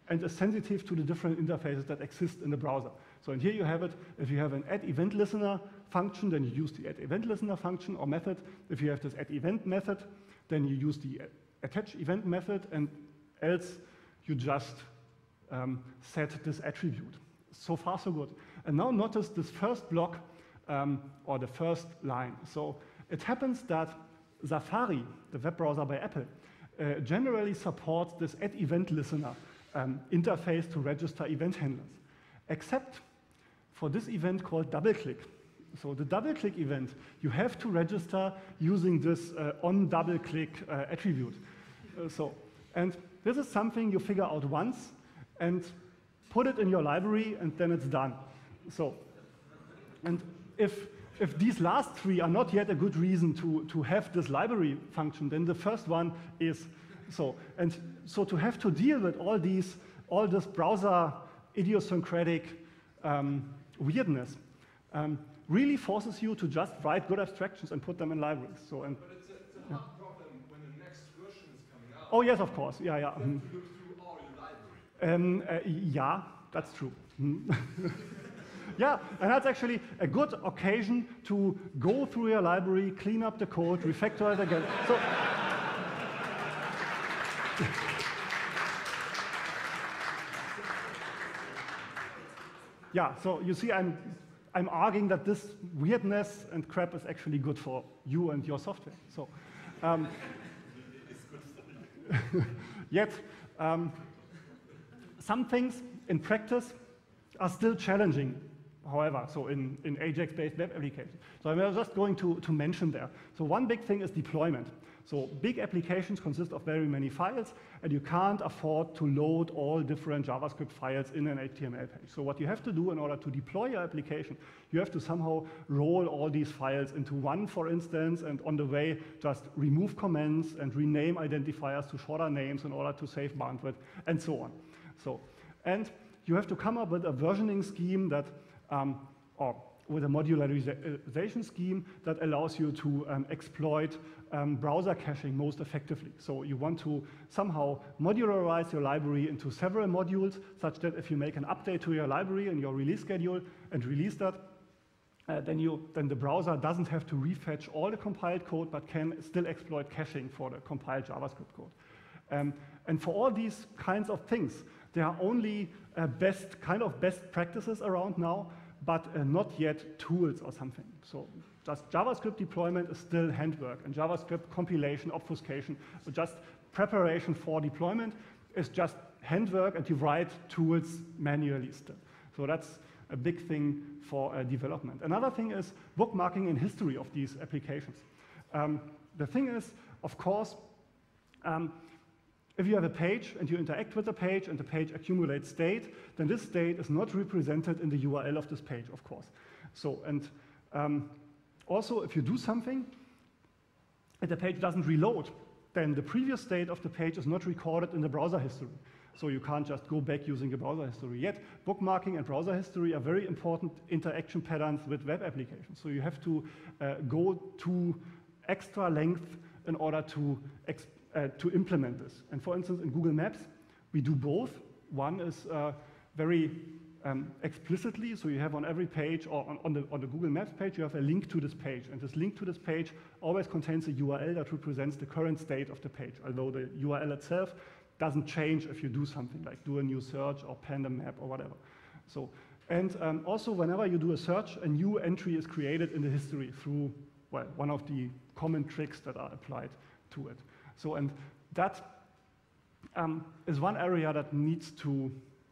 S1: and is sensitive to the different interfaces that exist in the browser. So and here you have it. If you have an add event listener function, then you use the add event listener function or method. If you have this add event method, then you use the attach event method, and else you just um, set this attribute. So far, so good. And now notice this first block um, or the first line. So it happens that Safari, the web browser by Apple, uh, generally supports this add event listener um, interface to register event handlers, except for this event called double click. So the double click event, you have to register using this uh, on double click uh, attribute. Uh, so, and this is something you figure out once and put it in your library, and then it's done. So, and if, if these last three are not yet a good reason to, to have this library function, then the first one is so. And so to have to deal with all these, all this browser idiosyncratic um, weirdness um, really forces you to just write good abstractions and put them in libraries. So, and,
S3: but it's a, it's a hard yeah. problem when the next version is coming out.
S1: Oh yes, of course. Yeah, yeah.
S3: You have to look through all your library.
S1: Um, uh, yeah, that's true. Yeah, and that's actually a good occasion to go through your library, clean up the code, refactor it again. So, yeah, so you see, I'm, I'm arguing that this weirdness and crap is actually good for you and your software. So, um, yet, um, some things in practice are still challenging, however, so in, in Ajax-based web applications. So I'm just going to, to mention there. So one big thing is deployment. So big applications consist of very many files, and you can't afford to load all different JavaScript files in an H T M L page. So what you have to do in order to deploy your application, you have to somehow roll all these files into one, for instance, and on the way just remove comments and rename identifiers to shorter names in order to save bandwidth, and so on. So, and you have to come up with a versioning scheme that, um, or with a modularization scheme that allows you to um, exploit um, browser caching most effectively. So you want to somehow modularize your library into several modules, such that if you make an update to your library in your release schedule and release that, uh, then, you, then the browser doesn't have to refetch all the compiled code, but can still exploit caching for the compiled JavaScript code. Um, and for all these kinds of things, there are only uh, best, kind of best practices around now, but uh, not yet tools or something. So just JavaScript deployment is still handwork, and JavaScript compilation, obfuscation, so just preparation for deployment is just handwork, and you write tools manually still. So that's a big thing for uh, development. Another thing is bookmarking and history of these applications. Um, the thing is, of course, um, if you have a page and you interact with the page and the page accumulates state, then this state is not represented in the U R L of this page, of course. So, and um, also if you do something and the page doesn't reload, then the previous state of the page is not recorded in the browser history. So you can't just go back using the browser history. Yet, bookmarking and browser history are very important interaction patterns with web applications. So you have to uh, go to extra length in order to exp Uh, to implement this. And for instance, in Google Maps, we do both. One is uh, very um, explicitly, so you have on every page, or on, on, the, on the Google Maps page, you have a link to this page. And this link to this page always contains a U R L that represents the current state of the page, although the U R L itself doesn't change if you do something, like do a new search or pen a map or whatever. So, and um, also, whenever you do a search, a new entry is created in the history through, well, one of the common tricks that are applied to it. So, and that um, is one area that needs to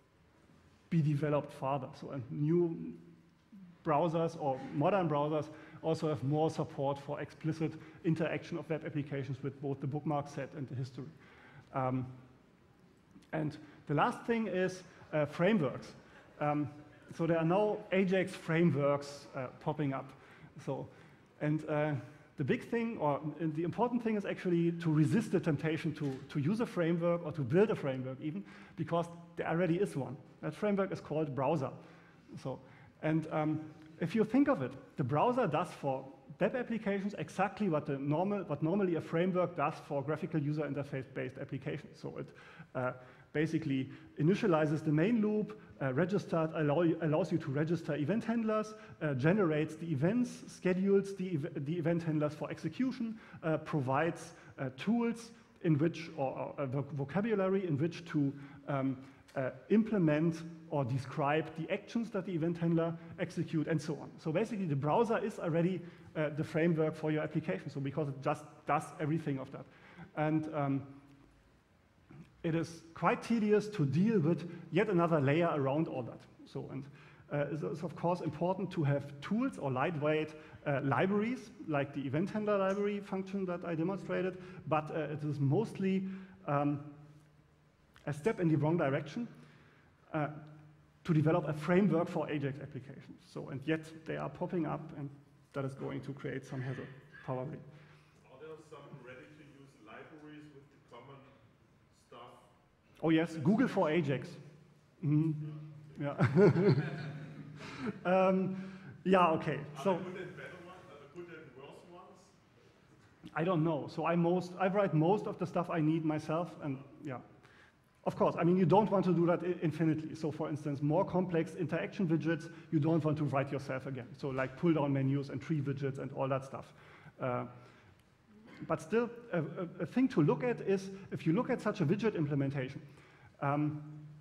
S1: be developed further. So, and new browsers or modern browsers also have more support for explicit interaction of web applications with both the bookmark set and the history. Um, and the last thing is uh, frameworks. Um, so there are now Ajax frameworks uh, popping up. So, and uh, the big thing, or the important thing, is actually to resist the temptation to, to use a framework or to build a framework even, because there already is one. That framework is called Browser. So, and um, if you think of it, the browser does for web applications exactly what, the normal, what normally a framework does for graphical user interface-based applications. So it uh, basically initializes the main loop, uh, registered, allow you, allows you to register event handlers, uh, generates the events, schedules the, ev the event handlers for execution, uh, provides uh, tools in which, or, or a vocabulary in which to um, uh, implement or describe the actions that the event handler execute, and so on. So basically the browser is already uh, the framework for your application, so because it just does everything of that. And um, it is quite tedious to deal with yet another layer around all that. So, and uh, it's of course important to have tools or lightweight uh, libraries, like the event handler library function that I demonstrated, but uh, it is mostly um, a step in the wrong direction uh, to develop a framework for Ajax applications. So, and yet they are popping up, and that is going to create some hassle, probably.
S2: Are there some ready-to-use libraries with the common stuff?
S1: Oh yes, Google for Ajax. Mm-hmm. Yeah. um, yeah, okay.
S2: Are
S1: So
S2: there good and better ones? Are there good and worse ones?
S1: I don't know. So I most I write most of the stuff I need myself, and yeah. Of course, I mean, you don't want to do that infinitely. So for instance, more complex interaction widgets, you don't want to write yourself again. So like pull-down menus and tree widgets and all that stuff. Uh, but still, a, a, a thing to look at is, if you look at such a widget implementation, um,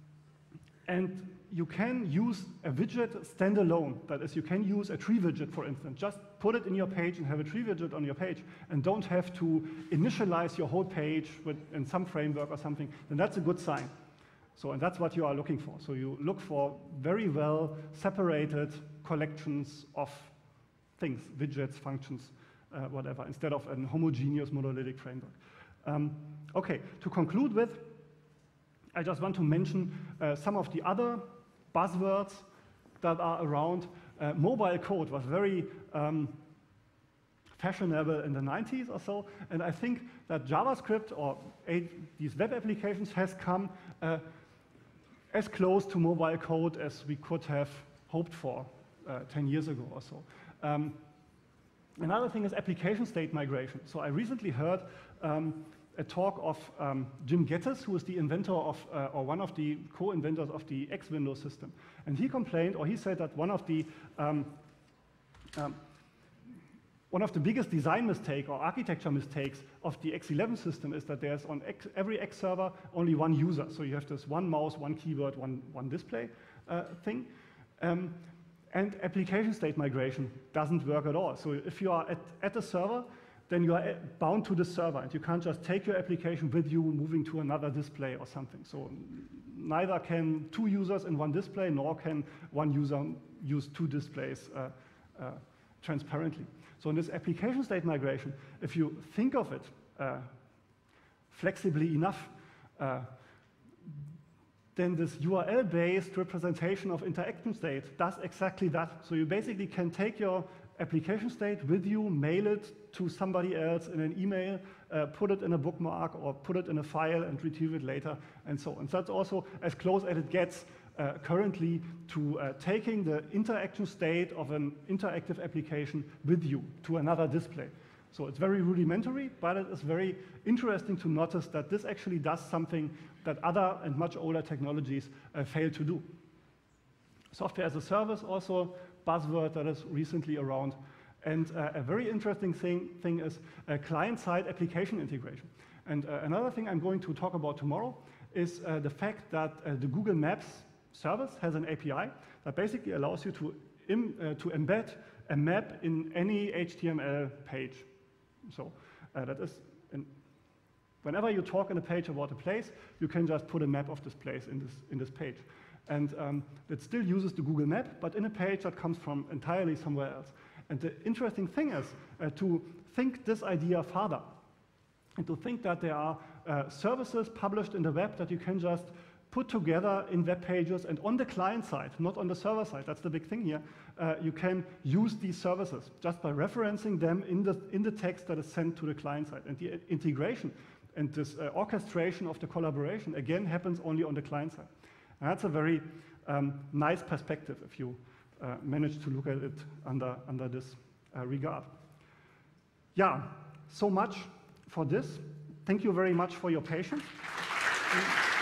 S1: and you can use a widget standalone. That is, you can use a tree widget, for instance. Just put it in your page and have a tree widget on your page, and don't have to initialize your whole page with, in some framework or something, then that's a good sign. So, and that's what you are looking for. So you look for very well separated collections of things, widgets, functions, uh, whatever, instead of a homogeneous monolithic framework. Um, okay, to conclude with, I just want to mention uh, some of the other buzzwords that are around. Uh, mobile code was very um, fashionable in the nineties or so, and I think that JavaScript or a these web applications has come uh, as close to mobile code as we could have hoped for uh, ten years ago or so. Um, another thing is application state migration. So I recently heard um, a talk of um, Jim Geddes, who is the inventor of, uh, or one of the co-inventors of the X Windows system. And he complained, or he said that one of the, um, um, one of the biggest design mistake or architecture mistakes of the X eleven system is that there's on X, every X server only one user. So you have this one mouse, one keyboard, one, one display uh, thing. Um, and application state migration doesn't work at all. So if you are at, at a server, then you are bound to the server, and you can't just take your application with you moving to another display or something. So neither can two users in one display, nor can one user use two displays uh, uh, transparently. So in this application state migration, if you think of it uh, flexibly enough, uh, then this U R L-based representation of interaction state does exactly that. So you basically can take your application state with you, mail it to somebody else in an email, uh, put it in a bookmark or put it in a file and retrieve it later, and so on. So that's also as close as it gets uh, currently to uh, taking the interaction state of an interactive application with you to another display. So it's very rudimentary, but it is very interesting to notice that this actually does something that other and much older technologies uh, fail to do. Software as a service also buzzword that is recently around. And uh, a very interesting thing, thing is uh, client-side application integration. And uh, another thing I'm going to talk about tomorrow is uh, the fact that uh, the Google Maps service has an A P I that basically allows you to, im uh, to embed a map in any H T M L page. So uh, that is, in whenever you talk in a page about a place, you can just put a map of this place in this, in this page. And um, it still uses the Google Map, but in a page that comes from entirely somewhere else. And the interesting thing is uh, to think this idea further, and to think that there are uh, services published in the web that you can just put together in web pages, and on the client side, not on the server side, that's the big thing here, uh, you can use these services just by referencing them in the, in the text that is sent to the client side. And the integration and this uh, orchestration of the collaboration, again, happens only on the client side. And that's a very um, nice perspective if you uh, manage to look at it under, under this uh, regard. Yeah, so much for this. Thank you very much for your patience.